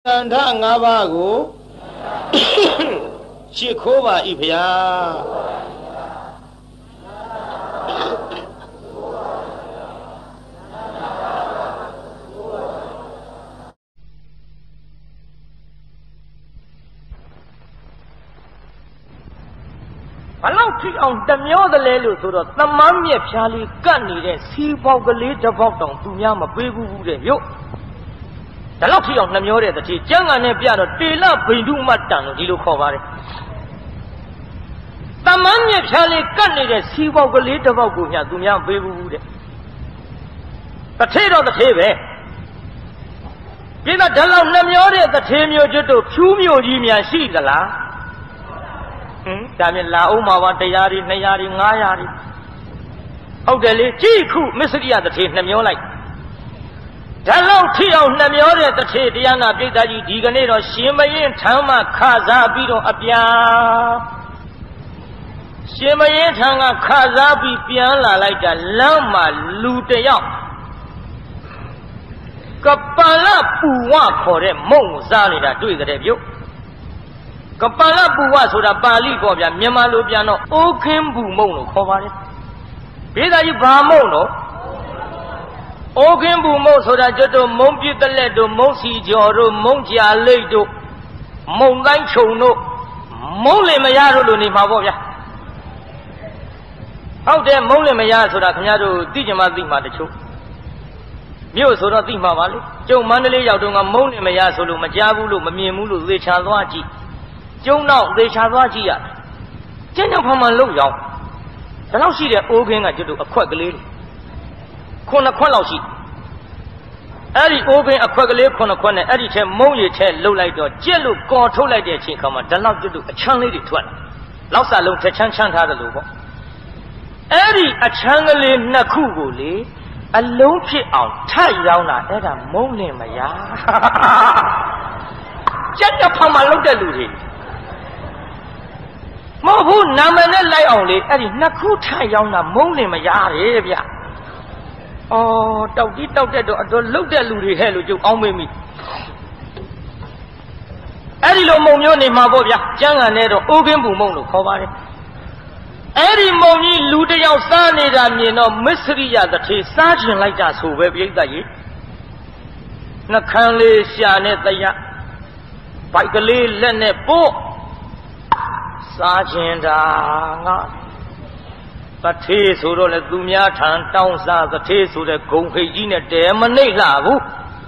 န္ဓငါးပါးကိုရှ िख ိုးပါ၏ဗျာဘလောက်ထိအောင်တမျောတယ်လဲလို့ဆိုတော့သမမ်းမြက်ဖြားလေးကတ်နေတဲ့စီးပေါက်ကလေးတစ်ပေါက်တောင်သူများမပေးဘူးတဲ့ရုပ်ဒါလောက်ထိအောင်နှမျောတဲ့တတိကျမ်းဂန်နဲ့ပြတော့တေလဗိန္ဓုမတ္တန်လို့ဒီလိုခေါ်ပါတယ်သမမ်းမြက်ဖြားလေးကတ်နေတဲ့စီးပေါက်ကလေးတစ်ပေါက်ကိုညသူများမပေးဘူးတဲ့တထေတော့တထေပဲဒီတော့ဒါလောက်နှမျောတဲ့တထေမျိုးကျွတ်တို့ဖြူးမျိုးကြီးများရှိသလားဒါမြင်လာအောင်မှာပါ100တွေ200တွေ500တွေဟုတ်တယ်လေကြည့်ခုမစ္စရိယတထေနှမျောလိုက်ဒါလောက်ထိအောင်နှမျောတဲ့တထေတရားနာပိဋကကြီးဒီကနေ့တော့ရှင်မင်းထမ်းမှခစားပြီးတော့အပြန်ရှင်မင်းထမ်းကခစားပြီးပြန်လာလိုက်တာလမ်းမှာလူတယောက်ကပလပူဝခေါ်တဲ့မုံစားနေတာတွေ့ကြတယ်ပြုတ်ကပလပူဝဆိုတာပါဠိပေါ်ဗျာမြန်မာလိုပြန်တော့အိုးခင်းဘူးမုံလို့ခေါ်ပါတယ်ဘေးသားကြီးဘာမုံတော့အိုးခင်းဘူးမုံဆိုတာကျွတ်တို့မုံပြစ်တလက်တို့မုံစီကျော်တို့မုံကြာလိတ်တို့မုံတိုင်းခြုံတို့မုံလင်မရတို့လိုနေမှာပေါ့ဗျာဟုတ်တယ်မုံလင်မရဆိုတာခင်ဗျားတို့သိကြမှာသိမှာတချို့မြို့ဆိုတော့သိမှာပါလေကျုံမန္တလေးရောက်တော့ကမုံလင်မရဆိုလို့မကြားဘူးလို့မမြင်ဘူးလို့သေချာသွားကြည့်ကျုံတော့သေချာသွားကြည့်ရကျင်းတော့ဖမှန်လို့ရောက်ဒါလောက်ရှိတဲ့အိုးခင်းကကျွတ်တို့အခွက်ကလေး9ခွက်လောက်ရှိအဲ့ဒီအိုးခင်းအခွက်ကလေး9ခွက်နဲ့အဲ့ဒီထဲမုံရည်ထဲလှုပ်လိုက်တော့ကြက်လို့ကော်ထုတ်လိုက်တဲ့အချိန်ခါမှာဒါလောက်ကျွတ်တို့အချမ်းလေးတွေထွက်လာလောက်စာလုံးတစ်ချမ်းချမ်းထားတယ်လို့ပေါ့အဲ့ဒီအချမ်းကလေး2ခုကိုလေအလုံးဖြစ်အောင်ထပ်ရောင်းတာအဲ့ဒါမုံလင်မရကြက်တော့ဖမှန်လုပ်တဲ့လူတွေမဟုတ်ဘူးနာမည်နဲ့လိုက်အောင်လေအဲ့ဒီ2ခုထရောင်းတာမုံလင်မရတယ်ဗျ။အော်တောက်တီးတောက်တဲ့တော့အတော်လုတ်တဲ့လူတွေဟဲ့လို့ကျုပ်အောင်းမေးမိ။အဲ့ဒီလိုမုံမျိုးနေမှာပေါ့ဗျာ။ကျန်းကန်နဲ့တော့အိုးကင်းပူမုံလို့ခေါ်ပါတယ်။အဲ့ဒီမုံကြီးလူတယောက်စားနေတာမြင်တော့မစ္စရိယတထေစားကျင်လိုက်တာဆိုပဲပြိဿကြီး။နှခမ်းလေးရှာနဲ့တရဘိုက်ကလေးလက်နဲ့ပို့စားခြင်းတာငါတထေးဆိုတော့လေသူများထံတောင်းစားတထေးဆိုတဲ့ဂုံခိတ်ကြီးနဲ့တဲမနှိပ်လှဘူး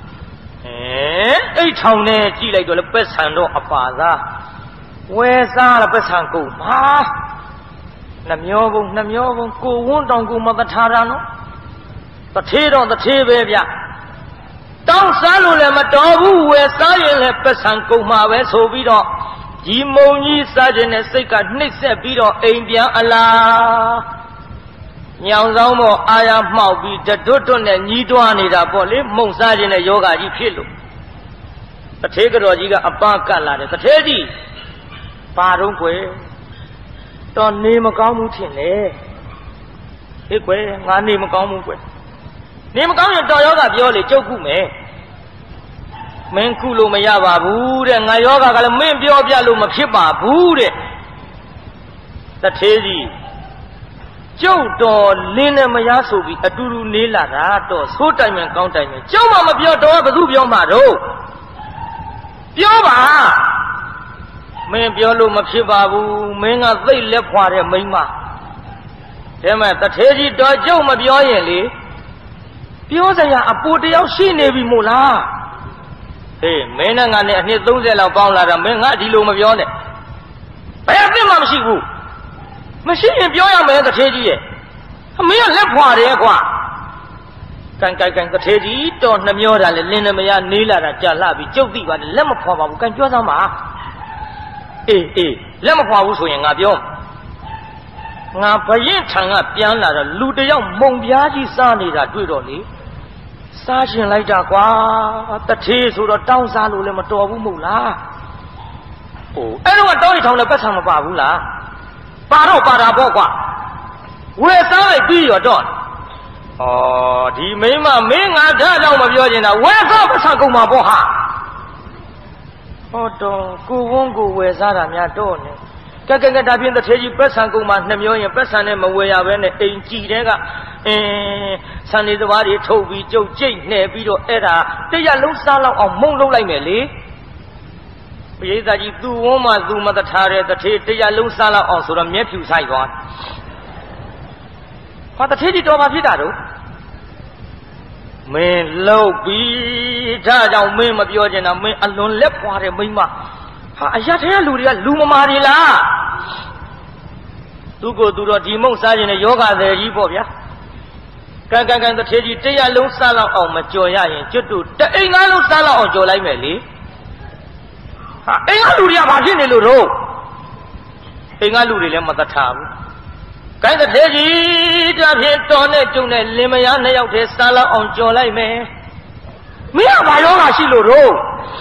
အိတ်ထောင်နဲ့ကြည့်လိုက်တော့လေပက်ဆံတော့အပါသားဝဲစားလားပက်ဆံကုန်ပါနှမျောကုန်ကိုဝန်းတောင်ကိုမတထားတာနော်တထေးတော့တထေးပဲဗျတောင်းစားလို့လည်းမတော်ဘူးဝဲစားရင်လည်းပက်ဆံကုန်မှာပဲဆိုပြီးတော့ဒီမုံကြီးစားခြင်းနဲ့စိတ်ကနှိပ်စက်ပြီးတော့အိမ်ပြန်အလားညောင်ဆောင်ပေါ်အာရမှောက်ပြီးတွတ်နဲ့ညီးတွားနေတာပေါ့လေမုံစားခြင်းနဲ့ယောဂကြီးဖြစ်လို့တထေးကတော်ကြီးကအပန်းကတ်လာတယ်တထေးကြီးပါတော့ကွယ်တော့နေမကောင်းဘူးထင်လေဟေ့ကွယ်ငါနေမကောင်းဘူးကွယ်နေမကောင်းရင်တော်ယောဂပြောလေကြုတ်ခုမယ်မင်းခုလို့မရပါဘူးတဲ့ငါယောဂကလည်းမင်းပြောပြလို့မဖြစ်ပါဘူးတဲ့တထေးကြီးကျုပ်တော်လင်းနဲ့မရဆိုပြီးအတူတူနေလာတာတော့သိုးတိုင်မယ်ကောင်းတိုင်မယ်ကျုပ်မှမပြောတော့ဘသူပြောမှာတော့ပြောပါမင်းပြောလို့မဖြစ်ပါဘူးမင်းကသိပ်လက်ဖွာတဲ့မိန်းမဒါမဲ့တထေးကြီးတော်ကျုပ်မပြောရင်လေပြောစရာအပူတယောက်ရှိနေပြီမို့လားဟေးမင်းနဲ့ငါနဲ့အနှစ်30လောက်ပေါင်းလာတာမင်းငါဒီလိုမပြောနဲ့ဘယ်အသင့်မှမရှိဘူးမရှိရင်ပြောရမယ်တထေးကြီးရဲ့မင်းကလက်ဖွာတယ်ကွာကန်တထေးကြီးတော်နှမျောတာလေလင်းနေမရနေလာတာကြာလှပြီကျုပ်သိပါတယ်လက်မဖွာပါဘူးကန်ပြောစမ်းပါအေးလက်မဖွာဘူးဆိုရင်ငါပြောငါဘရင်ထံကပြန်လာတော့လူတယောက်မုံပြားကြီးစားနေတာတွေ့တော့လေစားရှင်လိုက်တာကွာတထေးဆိုတော့တောင်းစားလို့လည်းမတော်ဘူးမဟုတ်လားဟိုအဲ့တော့တောင်းရီထောင်နဲ့ပတ်ဆံမပါဘူးလားပါတော့ပါတာပေါ့ကွာဝယ်စားလိုက်ပြီးရောတော့ဒီမိမမင်းငါဓာတ်တော့မပြောချင်တာဝယ်စားပတ်ဆံကုန်မှာပေါ့ဟာ Odo, go won't go where Zara Miadone. Kaka been the Teddy Pressan go man, Namion, Pressan and Mawaya, when a G-Dega, Sunday the Wadi, Toby, Joe, Jane, Nevido, Edda, they are low sala or Molo like Melly. We that you do woman, do mother Tare, the Teddy are low sala also the nephew side one. What the Teddy Dova Vidado? Men low be down men of your and a man alone left water mima. I shall tell Luria Luma Marilla. To go to the demon side in a yoga there, Yibobia. Kagan the Teddy Day alone sala on Majoya in Jutu. The Engalo sala on Jolai Melly. Engaluria Martin Luro. Engaluria Mother Tam. Kind of Teddy, Donnet, Junet, Limayana out his sala on Jolai me. Me are my yoga Shiluro.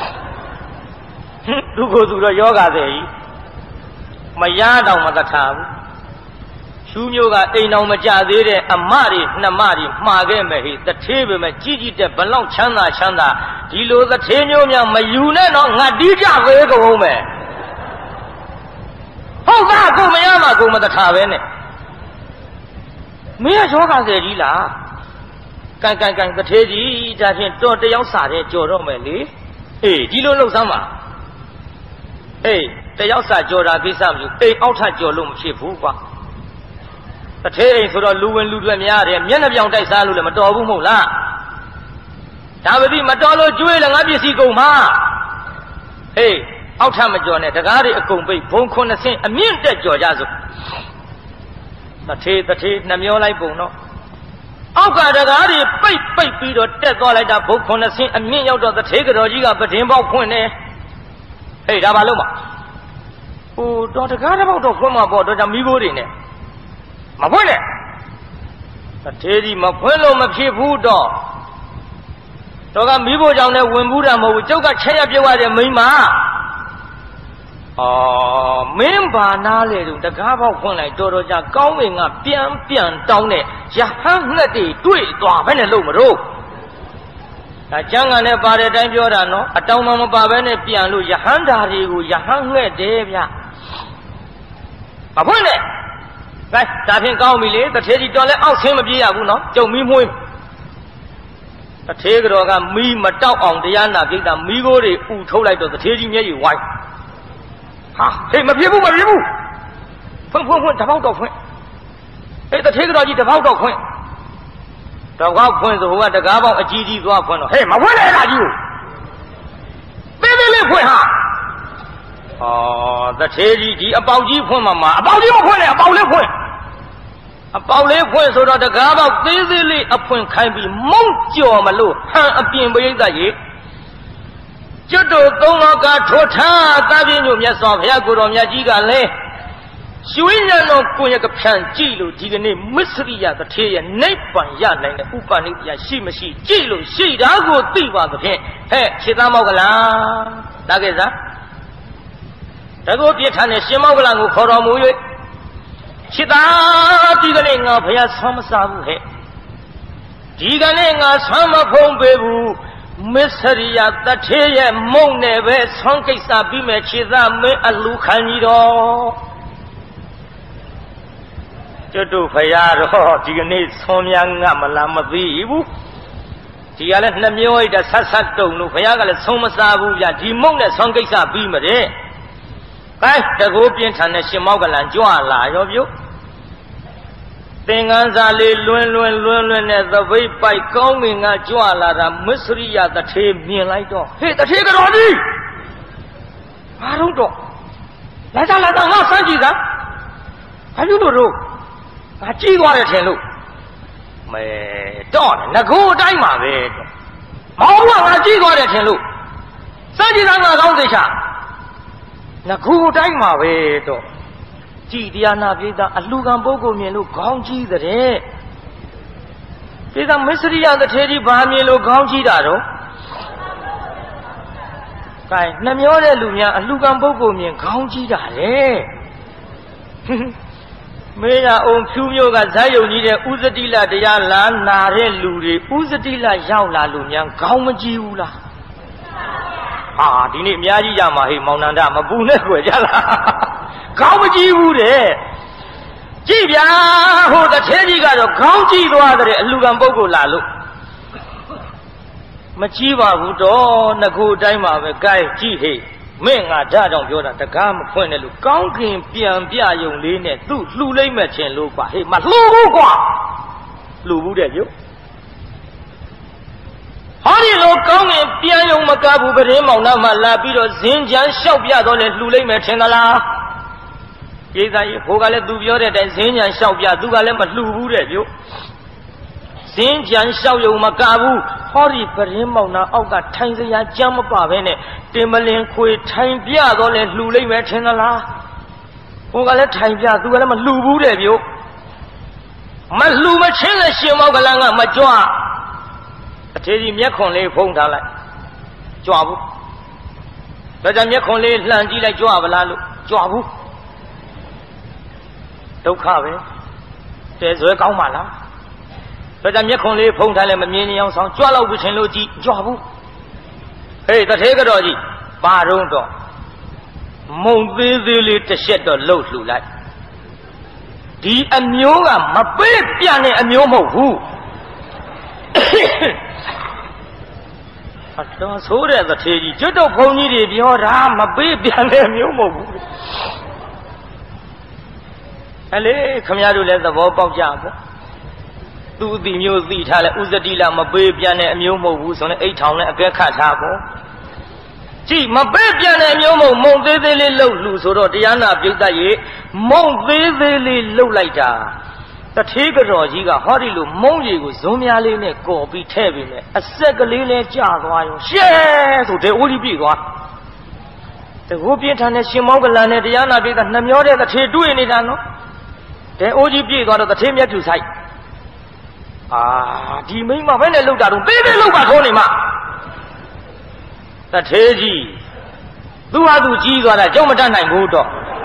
To go to the yoga there. My yard on Mother Tam. Shum yoga ain't no majadere, a Mari, Namari, Magame, the table, my Gigi, the Balong Chanda, Dilo the Tenyonia, my unit on Nadija, where go home. Oh, that go Mayama, go Mother Tavern. Me a yoga there, Lila. Gang the Teddy, that he don't the outside, Joromeli. Eh, Dilo Sama. Eh, the outside Jora, this of you, eh, outside your loom, ship, the Teddy for a Luan Ludwamiar, and Yanabian Daisalu, Matobu Mola. Davidi Matolo, Jewel, and Abisi go ma. Eh, outside Majone, the Gari, a combe, Boncon, a mint dead Georgiazo. The tea, Namiola Bono. Oka the Gari, pipe, or death all like that book on a scene, and me out of the take or you got the Timbo Point. Hey, Dabaloma. Oh, don't the guard about the former board of Amigo in it. Mapone. The Teddy Mapuelo Machibu dog. Toga Mibo down there when Buddha Mojoka Chayabia and Mima. Oh, member Nale, the Gaba when I Doroja going up, Pian down there. Jahan Nati, do it, Venelomero. A young and a body time Giordano, a town of Babene Piano, Yahandari, Yahan Devia. Mapone. That ain't call me late, the $30 out him of Yabuno, Joe me. The Tegroga me Matau on the Yana, give them Migori, who told like the Teddy me wife. Ha, hey, my people, From about of when. Hey, the Tegrogi about of when. The wild points who had the Gaba, a GD go up on. Hey, my what are you? Baby, live with her. Oh, the Teddy about you, Mamma, about you, about you. About left so that the Gaba easily upon can be Montjo Malo, a being by the Judo Donoga Tota, Davinu Yasom, Yagurom Yajiga Le. Suina no Kuyakan, Jilu, Digani, Misria, the Tea, and Napan Yan, and Upani, Yashimashi, Jilu, Shidago, Diva, the Pen, Hey, Chitamogala, Dageza. Dago Pietane, Shimogalango, Koromu. Chita digaling of Yasam Sabu. Digaling of Sama Pombebu, Misseria, the Tea, Moneve, Sonke Sabime, Chida, Me, a Lucanido. Jodu Fayaro, Diganate, Somyang, Amalamavibu. Dialet Namio, the Sasato, Nufayaga, Somasabu, Yadimon, Sonke Sabime. The Gopian and the Shimogalan, Joala, of you. Things are Lun as the way by coming a Joala, Misria, the tape me like dog. Hey, the take it on me! I don't know. Let us not Sanjida. Have you no room? I see what I tell you. My daughter, the good time of it. I see what I tell you. Sanjida, I don't think. Na good time of it. Diana Vida, a Lugan Bogo Milu, Gonji the day. Did a mystery on the Teddy Bamielo Gonji Dado? Namiore Lumia, a Lugan Bogo Mian Gonji Dade. May I own Fumio Gazayo need a Uzadilla de Yala, Nare Luri, Uzadilla Yaula Lumian, Gaumajiula. ဟာဒီနေ့အများကြီးရမှာဟေးမောင်နန္ဒမပူနဲ့ခွေကြလားခေါင်းမကြည့်ဘူးတဲ့ကြည့်ဗျာဟိုတထဲကြီးကတော့ခေါင်းကြည့်သွားတဲ့အလူကံပုဂ္ဂိုလ်လာလို့မကြည့်ပါဘူးတော့ငခုအတိုင်းပါပဲကဲကြည့်ဟေးမင်းငါဓာတ်ကြောင့်ပြောတာတကားမဖွင့်နဲ့လို့ကောင်းခင်ပြန်ပြယုံလေးနဲ့သူ့လှူလိုက်မဲ့ခြင်းလို့ပါဟေးမလှူဘူးကွာလှူဘူးတဲ့ပြုဟောဒီလိုကောင်းခင်ပြန်ယုံမကဘူးပရင်းမောင်နှမလာပြီးတော့ဇင်းချမ်းလျှောက်ပြတော့လေလှူလိုက်မဲ့ထင်သလားကိစ္စကြီးဟိုကလည်းသူပြောတဲ့အတိုင်းဇင်းချမ်းလျှောက်ပြသူကလည်းမလှူဘူးတဲ့ပြုဇင်းချမ်းလျှောက်ယုံမကဘူးဟောဒီပရင်းမောင်နှအောက်ကထိုင်စရာကြမ်းမပါပဲနဲ့တင်မလင်ခွေထိုင်ပြတော့လေလှူလိုက်မဲ့ထင်သလားဟိုကလည်းထိုင်ပြသူကလည်းမလှူဘူးတဲ့ပြုမလှူမချင်းတဲ့ရှင်မောကလန်ကမကြွအထေကြီးမျက်ခွန်လေးဖုံးထားလိုက်ကြွဘူးဒါကြောင့်မျက်ခွန်လေးလှန်ကြည့်လိုက်ကြွပါလားလို့ကြွဘူးဒုက္ခပဲတဲဇွဲကောင်းပါလားဒါကြောင့်မျက်ခွန်လေးဖုံးထားလဲမမြင်နေအောင်ဆောင်ကြွလောက်ပြီးရှင်လို့ကြည့်ကြွဘူးဟေးတထေးကတော့ကြီးပါတော့တော့မုံသေးသေးလေးတစ်ချက်တော့လှုပ်လှူလိုက်ဒီအမျိုးကမပေးပြတဲ့အမျိုးမဟုတ်ဘူးအတော်ဆိုးတဲ့တထေးကြီးကျွတ်တော့ဘုန်းကြီးတွေပြောတာမပေးပြတဲ့အမျိုးမဟုတ်ဘူးအလေခမရတို့လည်းသဘောပေါက်ကြပေါ့သူ့အတီမျိုးသိထားလဲဥဇတိလမပေးပြတဲ့အမျိုးမဟုတ်ဘူးဆိုရင်အိတ်ထောင်နဲ့အကဲခတ်ထားပေါ့ကြည့်မပေးပြတဲ့အမျိုးမဟုတ်မုံသေးသေးလေးလှုပ်လှူဆိုတော့တရားနာပြုတ်တတ်ရဲ့မုံသေးသေးလေးလှုပ်လိုက်တာတထေးကတော်ကြီးကဟောဒီလိုမုံရီကိုဇုံများလေးနဲ့ကော်ပြီးထဲ့ပြီးနဲ့အဆက်ကလေးလဲကျသွားရောရှဲဆိုတဲ့အိုးကြီးပြေသွားတကူပြင်းထန်တဲ့ရှင်မောကလန်နဲ့တရားနာပြုတ်တနှမျောတဲ့တထေးတွေ့နေတာနော်တဲ့အိုးကြီးပြေသွားတော့တထေးမျက်ဖြူဆိုင်ဒီမိမဘယ်နဲ့လှုပ်တာတော့သေးသေးလှုပ်ပါခေါ်နေမှာတထေးကြီးသူ့ဟာသူကြီးသွားတာကြောက်မတတ်နိုင်ဘူးတော့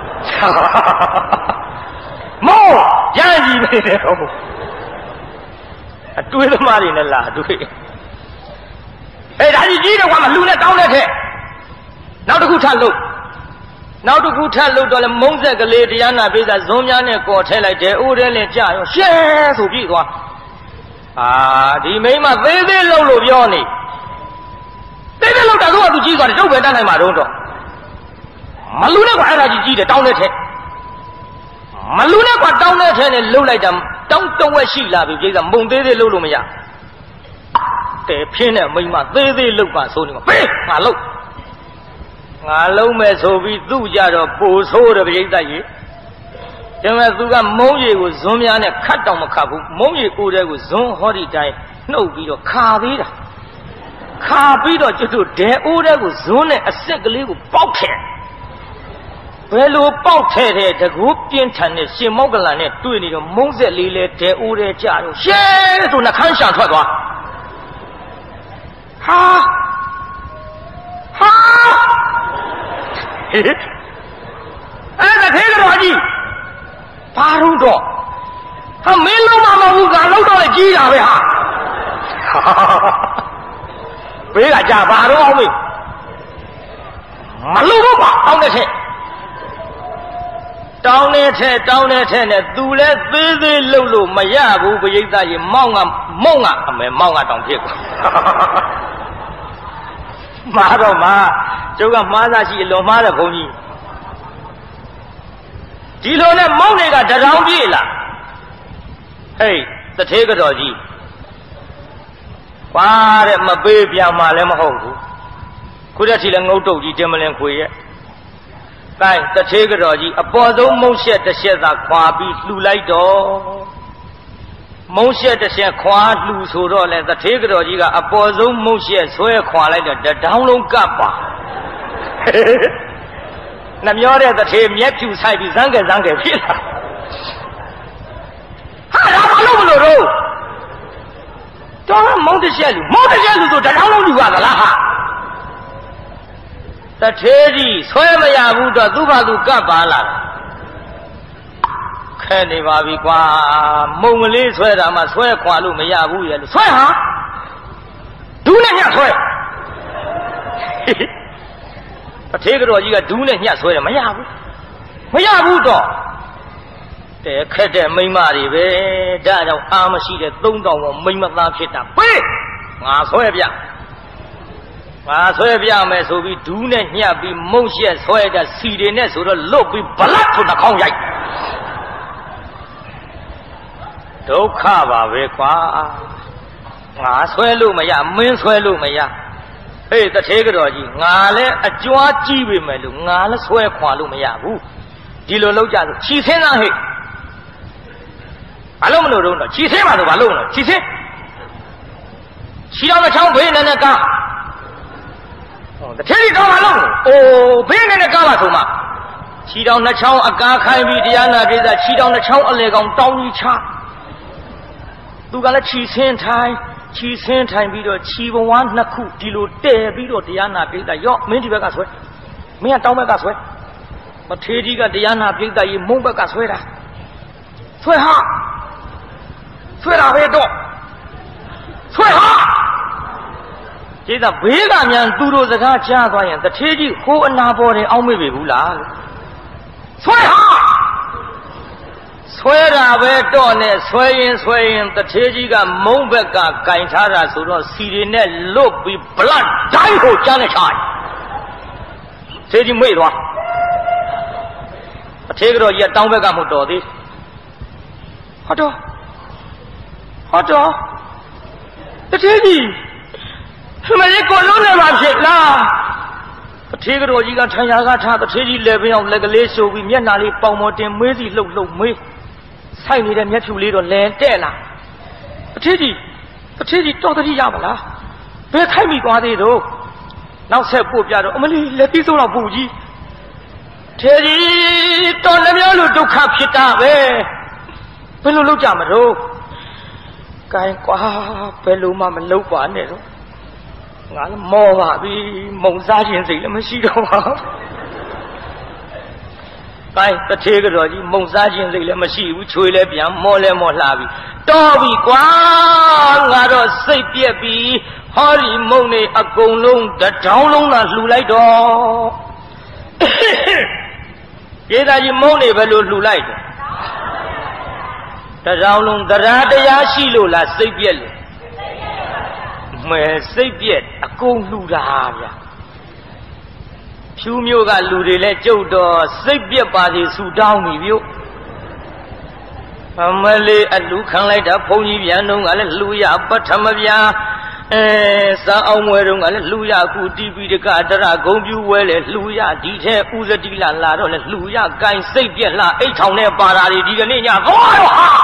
မောရန်ကြီးပဲတော့အတွေးသမားတွေနဲ့လာတွေးဒါကြီးတော့ကမလှူနဲ့တောင်းတဲ့ထက်နောက်တစ်ခုထပ်လှုပ်နောက်တစ်ခုထပ်လှုပ်တော့လေမုံဆက်ကလေးတရားနာပိစာဇုံများနဲ့ကော်ထဲလိုက်တယ်အိုးထဲနဲ့ကြာရောရှဲဆိုပြီးသွားဒီမိမသေးသေးလှုပ်လို့ပြောနေသေးသေးလှုပ်တာသူကသူကြီးသွားတယ်ကျုပ်ပဲတတ်နိုင်မှာတော့မလူနဲ့ကအဲ့ဒါကြီးတယ်တောင်းတဲ့ထက်မလူနဲ့ကတောင်းတဲ့ထက်နဲ့လှုပ်လိုက်တာတောင်းတဝက်ရှိလာပြီပြိဿမုံသေးသေးလှုပ်လို့မရတဲ့ဖင်းနဲ့မိမသေးသေးလှုပ်ပါဆိုနေမှာပေးငါလှုပ်ငါလုံးမဲ့ဆိုပြီးသူ့ကြတော့ပိုဆိုးတယ်ပြိဿကြီးဒါပေမဲ့သူကမုံရီကိုဇွန်းများနဲ့ခတ်တော့မခတ်ဘူးမုံရီကိုယ်တည်းကိုဇွန်းဟောဒီတိုင်းနှုတ်ပြီးတော့ခါသေးတာခါပြီးတော့ကျွတ်တို့ဒဲအိုးတဲ့ကိုဇွန်းနဲ့အဆက်ကလေးကိုပေါက်ခဲ့ဘယ်လိုပေါက်ထဲတဲ့တကူပြင်းထန်တဲ့ရှင်မောကလန်နဲ့တွေ့နေတော့မုံဆက်လေးလဲဒဲအိုးတဲ့ကြတော့ရှဲဆိုနှခမ်းရှာထွက်သွားအဲ့ဒါသေးတော်ကြီးဘာလို့တော့မင်းလုံးမမဟုတ်ကလောက်တော့ကြီးတာပဲဟာဘေးကကြာဘာတော့အောင်မေးမလို့တော့ပါတောင်းတဲ့ထက်တောင်းတဲ့ထက်နဲ့သူလဲသေးသေးလှုပ်လို့မရဘူးပရိသတ်ရေမောင်းကအမေမောင်းကတောင်ဖြစ်ကုန်မှားတော့မှာကျုပ်ကမှားသားရှိအလွန်မှားတဲ့ဘုန်းကြီးဒီလိုနဲ့မောင်းတွေကတရောင်ပြေးလာဟေးတထေးကတော်ကြီးပါတဲ့မပေးပြန်မှလည်းမဟုတ်ဘူးခုတည်းချီလည်းငုတ်တုတ်ကြီးတင်မလင်ခွေရဲ့ကိုင်းတထေးကတော်ကြီးအပေါ်ဆုံးမုံရှက်တစ်ချက်သာခွာပြီးလှူလိုက်တော့မုံရှက်တစ်ချက်ခွာလှူဆိုတော့လေတထေးကတော်ကြီးကအပေါ်ဆုံးမုံရှက်ဆွဲခွာလိုက်တော့တတောင်းလုံးကပ်ပါနှမျောတဲ့တထေးမျက်ဖြူဆိုင်ပြီးဇန်းကဲဖြစ်လာဒါဘာလို့မလို့တော့မုံတစ်ချက်လူဆိုတတောင်းလုံးလူရသလားဟာတထေးကြီးဆွဲမရဘူးတော့သူ့ဘာသူကပ်ပါလာခဲနေပါပြီကွာမုံကလေးဆွဲတာမှဆွဲခွာလို့မရဘူးရဲ့လို့ဆွဲဟာဒူးနဲ့ညဆွဲထေကတော့ကြီးကဒူးနဲ့ညှက်ဆွဲတယ်မရဘူးတော့တဲ့ခက်တဲ့မိန်းမတွေပဲဒါကြောင့်အာမရှိတဲ့3000ပေါင်းမိန်းမသားဖြစ်တာပေးငါဆွဲပြမယ်ဆိုပြီးဒူးနဲ့ညှက်ပြီးမုံရှက်ဆွဲတဲ့စီတွေနဲ့ဆိုတော့လွတ်ပြီးဗလတ်ဆိုနှာခေါင်းရိုက်ဒုက္ခပါပဲကွာငါဆွဲလို့မရမင်းဆွဲလို့မရဟေးတထေးကတော့ကြီးငါလည်းအကြွားကြီးပြီမယ်လို့ငါလည်းဆွဲခွာလို့မရဘူးဒီလိုလောက်ကြဆိုခြိဆင်းသားဟဲ့ဘာလို့မလို့တော့ခြိဆင်းပါတော့ဘာလို့လဲခြိဆင်းခြိတော်တစ်ချောင်းဘေးနဲ့ကားတထေးကြီးတော့ဘာလို့အိုးဘေးနဲ့ကားပါဆိုမှခြိတော်နှစ်ချောင်းအကားခိုင်းပြီးတရားနာပိဿခြိတော်နှစ်ချောင်းအလေကောင်တောင်းကြီးချသူကလည်းခြိဆင်းထိုင်ပြီးတော့ခြိဘဝနှစ်ခုဒီလိုတဲပြီးတော့တရားနာပိဿရော့မင်းဒီဘက်ကဆွဲမင်းကတောင်းဘက်ကဆွဲမထေကြီးကတရားနာပိဿကြီးမုံဘက်ကဆွဲတာဆွဲတာပဲတော့ဆွဲဟာကျေးဇူးဘေးကမြန်သူတို့စကားကြားသွားရင်တထေးကြီးဟိုအနာပေါ်တယ်အောင်းမေ့ပြီဘူးလားဆွဲတာပဲတော့နဲ့ဆွဲရင်တထေးကြီးကမုံဘက်ကကင်ထားတာဆိုတော့စီတွေနဲ့လွတ်ပြီးဘလတ်တိုင်းကိုကြားနေချာထေးကြီးမေ့သွားအထေးကတော့ကြီးတောင်းဘက်ကမဟုတ်တော်သေးဟုတ်တော့တထေးကြီးမလေးကိုလုံးနေပါဖြစ်လားတထေးကတော့ကြီးကထိုင်ရာကထားတထေးကြီးလည်းပြောင်းလက်ကလေးဆိုပြီးမျက်နှာလေးပေါင်ပေါ်တင်မေးစီလှုပ်မေးဆိုင်နေတဲ့မျက်ဖြူလေးတော့လဲတဲ့လားတထေးကြီးတော်တတိရမလားဘယ်ခိုက်မိသွားသေးတော့နောက်ဆက်ပို့ပြတော့အမလေးလက်ပြီးဆုံးတော့ပူကြီးထေကြီးတော်နှမျိုးလိုဒုက္ခဖြစ်တာပဲဘယ်လိုလုပ်ကြမလို့ကဲကွာဘယ်လိုမှမလုပ်ပါနဲ့တော့ငါလည်းမောပါပြီမုံစားခြင်းစိတ်လည်းမရှိတော့ပါဘူးကဲတထေးကတော့ကြီးမုံစားခြင်းစိတ်လည်းမရှိဘူးချွေလည်းပြန်မောလည်းမောလှပြီတော်ပြီကွာငါတော့စိတ်ပြက်ပြီဟောဒီမုံနေအကုန်လုံးတထောင်းလုံးသာလှူလိုက်တော့ကျေးဇူးကြီးမုံနေဘယ်လိုလှူလိုက်တယ်တထောင်းလုံးတရားရှိလို့လားစိတ်ပြက်လို့မယ်စိတ်ပြက်အကုန်လှူတာဗျာဖြူမျိုးကလူတွေလဲကြုတ်တော့စိတ်ပြက်ပါစေဆူတောင်းပြီဗျို့အမလေးအလူခံလိုက်တာဘုန်းကြီးပြန်တော့ကလည်းလှူရပထမဗျာစာအောင်ဝဲတော့ကလည်းလှူရခုတီပီတကတရဂုံပြူဝဲလဲလှူရဒီထဲဥဇတိလာတော့လဲလှူရကိုင်စိတ်ပြက်လာအိတ်ထောင်နဲ့ပါတာတွေဒီကနေ့ညသွားတော့ဟာ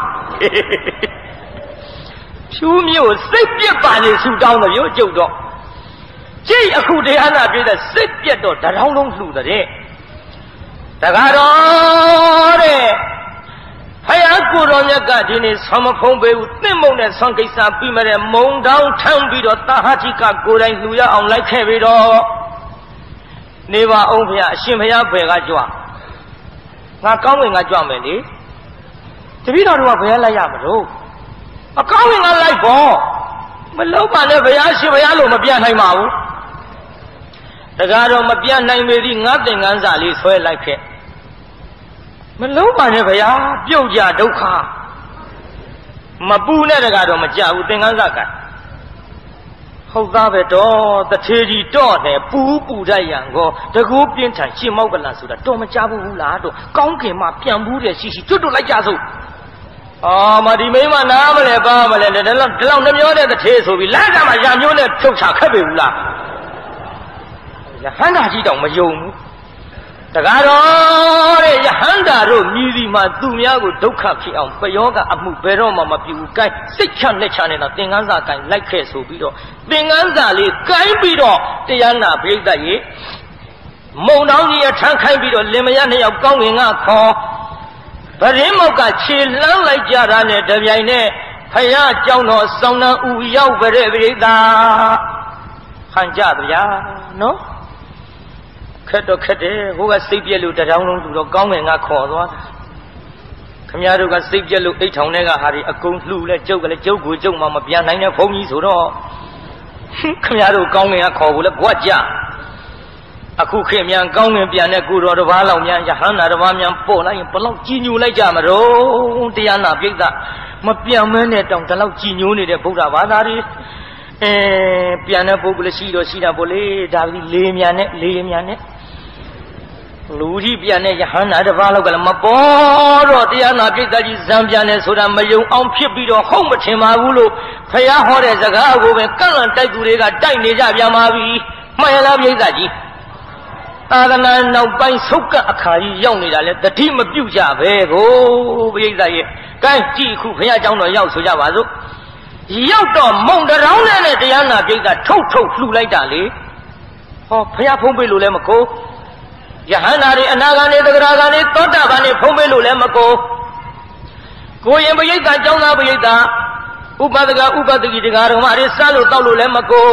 ဖြူမျိုးစိတ်ပြက်ပါလေဆူတောင်းတယ်မျိုးကျုပ်တော့ကြိတ်အခုတရားနာပြည့်တဲ့စိတ်ပြက်တော့တထောင်းလုံးလှူတဲ့တကားတော့တဲ့ဖယားကိုတော်မြတ်ကဒီနေ့ဆောင်းမဖုံးပေးဘူးသင့်မုံနဲ့ဆောင်းကိစ္စပြီးမတဲ့မုံတောင်းထမ်းပြီးတော့တာဟာတိကကိုယ်တိုင်လှူရအောင်လိုက်ခဲ့ပြီးတော့နေပါအောင်ဖယားအရှင်ဖယားဘယ်ကကြွငါကောင်းဝင်ကကြွမယ်လေတပည့်တော်တို့ကဘယ်လိုက်ရမလို့အကောင်းဝင်ကလိုက်ပေါ့မလုံးပါနဲ့ဘုရားရှင်ဘုရားလို့မပြတ်နိုင်ပါဘူးတကားတော့မပြတ်နိုင်ပေသည်ငါသင်္ကန်းစာလေးဆွဲလိုက်ခဲ့မလုံးပါနဲ့ဘုရားပြုတ်ကြဒုက္ခမပူနဲ့တကားတော့မကြဘူးသင်္ကန်းစာကဟုတ်သားပဲတော့တထေးကြီးတော့တယ်ပူတတ်ရန်ကောတကူပြင်းထန်ရှင်းမောက်ကလာဆိုတာတော့မကြဘူးလားတော့ကောင်းခင်မှပြန်ဘူးတယ်ရှိတွတ်လိုက်ကြစို့မဒီမိမနားမလဲပါမလဲဒီလောက်နှမျောတဲ့တထေးဆိုပြီးလမ်းကမှရမျိုးနဲ့ဖြုတ်ချခက်ပြီဘူးလားယဟန္တာကြီးတောင်မယုံဘူးတကားတော့တဲ့ယဟန္တာတို့မြည်ဒီမှာသူများကိုဒုက္ခဖြစ်အောင်ပယောကအမှုဘယ်တော့မှမပြုဘူးကိုင်းစိတ်ချလက်ချနေတာသင်္ကန်းစာကိုင်းလိုက်ခဲ့ဆိုပြီးတော့သင်္ကန်းစာလေးကိုင်းပြီးတော့တရားနာပိဋကရေမုံတောင်းကြီးအထမ်းခိုင်းပြီးတော့လင်မယားနှစ်ယောက်ကောင်းငင်ကခေါ်ဗရင်မောက်ကခြေလှမ်းလိုက်ကြတာနဲ့တပြိုင်နဲ့ဖယားเจ้าတော်စောင်းနှံဥရောက်ကြတဲ့ပြိဿဟန်ကြဗျာနော်ခက်တော့ခက်တယ်ဟိုကစိတ်ပြက်လို့တထောင်းလုံးသူတော့ကောင်းငင်ကခေါ်သွားတာခမည်းတော်ကစိတ်ပြက်လို့အိတ်ထောင်ထဲကဟာဒီအကုန်လှူလဲကျုပ်ကလည်းကျုပ်ကိုကျုပ်မှမပြန်နိုင်တဲ့ဘုန်းကြီးဆိုတော့ခမည်းတော်ကောင်းငင်ကခေါ်ဖို့လဲဘွားကြအခုခေတ်မြန်ကောင်းငင်ပြန်တဲ့ကုတော်တစ်ပါးလောက်များယဟန္တာတစ်ပါးများပေါ်လိုက်ရင်ဘလောက်ကြီးညိုလိုက်ကြမလို့တရားနာပိဋကမပြောင်းမဲနဲ့တောင်ဒီလောက်ကြီးညိုနေတဲ့ဗုဒ္ဓဘာသာတွေပြန်တဲ့ပုဂ္ဂိုလ်ရှိတော့ရှိတာပေါ့လေဒါပြီးလေးမြန်နဲ့လူကြီးပြန်တဲ့ယဟန္တာတစ်ပါးလောက်ကလည်းမပေါ်တော့တရားနာပိဋကကြီးဇံပြန်တယ်ဆိုတာမယုံအောင်ဖြစ်ပြီးတော့ဟုတ်မထင်ပါဘူးလို့ဖယားဟောတဲ့စကားကိုပဲကန့်လန့်တိုက်သူတွေကတိုက်နေကြပြန်ပါပြီမှန်ရလားပိဋကကြီးသာသနာနောက်ပိုင်းဆုတ်ကအခါကြီးရောက်နေတာလဲတတိမပြုတ်ကြပဲကိုပိဋကရဲ့ကဲကြည့်ခုဖယားเจ้าတော်ရောက်ဆိုကြပါစို့ရောက်တော့မုံတရောင်းနဲ့တရားနာပိဋကထုတ်လှူလိုက်တာလေဟောဖယားဖုံးပေးလို့လဲမကိုယဟန္တာတွေအနာဂါနေသဂရာဂါနေသောတာပန်နေဖုံးပေးလို့လည်းမကိုရင်ပရိသတ်ကျောင်းသားပရိသတ်ဥပဒကဥပဒကိတရားတော်မတွေစားလို့တောက်လို့လည်းမကို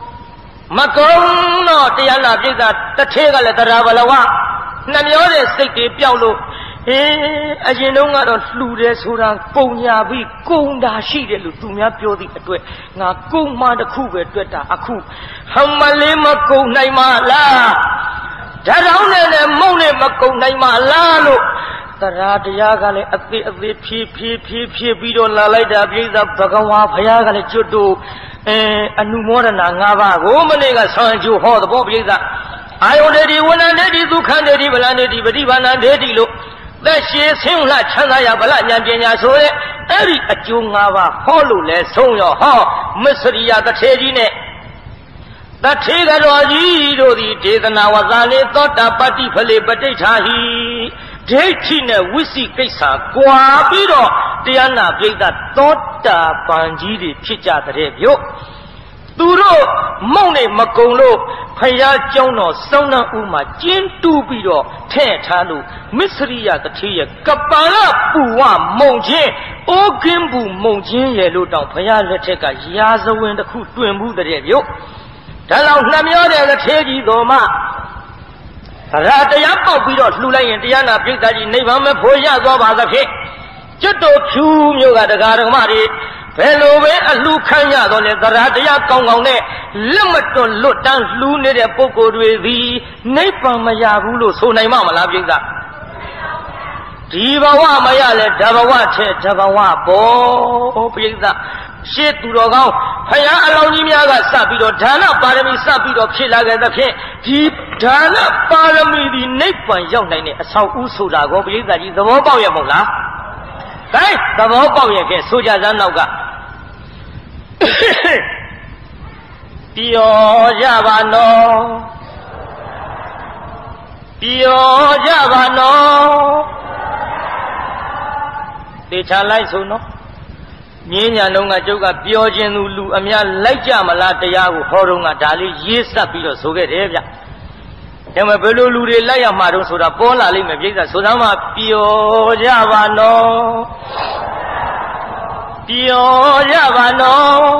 တော့တရားနာပြိဿတထဲကလည်းတရားဘလဝနှမျောတဲ့စိတ်တွေပျောက်လို့အရင်တုန်းကတော့လှူတယ်ဆိုတာပုံညာပြီးကုံတာရှိတယ်လို့သူများပြောသည့်အတွက်ငါကုံမှတစ်ခုပဲတွေ့တာအခုဟမလေးမကုံနိုင်မလားဓာတ်တောင်းနဲ့မုံနဲ့မကုံနိုင်မလားလို့တရားကလည်းအသေးဖြည်းပြီးတော့လာလိုက်တာပြိဿဘဂဝါဘုရားကလည်းကျွတ်တို့အနုမောဒနာ၅ပါးကိုမနေ့ကဆောင်းကျိုးဟောသဘောပြိဿအာယုန်တေဒီဝဏ္ဏတေဒီဒုက္ခတေဒီဗလန်တေဒီပฏิဘာဏတေဒီလို့သက်ရှိဆင်းလှချမ်းသာရဗလဉာဏ်ပညာဆိုတဲ့အဲ့ဒီအကျိုး၅ပါးဟောလို့လဲဆုံးရောဟောမစ္စရိယတထေကြီးနဲ့တထေကတော်ကြီးတို့သည်ဒေသနာဝဇာလေသောတာပတ္တိဖလေပဋိဋ္ဌာဟိဒိဋ္ဌိနဲ့ဝိသိကိစ္စကွာပြီးတော့တရားနာပိဋကသောတာပန်ကြီးတွေဖြစ်ကြတဲ့ပြုတ်သူတို့မုံနဲ့မကုံလို့ဖယားเจ้าတော်စောင်းနှံဥမှာကျင်းတူးပြီးတော့ထဲ့ထားလို့မစ္စရိယတထေရဲ့ကပါလပူဝမုံချင်းအိုးကင်းဘူးမုံချင်းရဲ့လို့တောင်ဖယားလက်ထက်ကရာဇဝင်တစ်ခုတွင်မှုတဲ့ပြုတ်ဒါလောက်နှမျောတဲ့တထေကြီးတော်မှရာတရားပေါက်ပြီးတော့လှူလိုက်ရင်တရားနာပိဋကကြီးနိဗ္ဗာန်မဖို့ရသွားပါသဖြင့်ကျွတ်တော်ဖြူမျိုးကတရားဓမ္မတွေဘယ်လိုပဲအလှခံရတော့လဲတရားကောင်းကောင်းနဲ့လက်မတွန့်လွတ်တန်းလှူနေတဲ့ပုဂ္ဂိုလ်တွေသည်နိဗ္ဗာန်မရဘူးလို့ဆိုနိုင်မှာမလားပိဋကဒီဘဝမရလဲဓဘဝထဲဓဘဝပေါ်ပိဋကရှေ့သူတော်ကောင်းဖယားအလောင်းကြီးများကစပြီးတော့ဒါနပါရမီစပြီးတော့ဖြစ်လာခဲ့သဖြင့်ဒီဒါနပါရမီဒီနိဗ္ဗာန်ရောက်နိုင်တဲ့အဆောက်အဦဆိုတာကိုပိဋကကြီးသဘောပေါက်ရမို့လား။ဒါသဘောပေါက်ရခဲ့ဆိုကြစမ်းနောက်ကပျော်ကြပါနော်ပျော်ကြပါနော်တေချာလိုက်ဆိုနော်မြင်းညာလုံးကကျုပ်ကပြောခြင်းသူလူအများလိုက်ကြမလားတရားကိုဟောတော့ကဒါလေးရေးဆက်ပြီးတော့ဆိုခဲ့တယ်ဗျ။ဒါပေမဲ့ဘယ်လိုလူတွေလိုက်ရမှာတော့ဆိုတာပေါ်လာလိမ့်မယ်ပြိဿဆိုသားမှပျော်ကြပါနော်ပျော်ကြပါနော်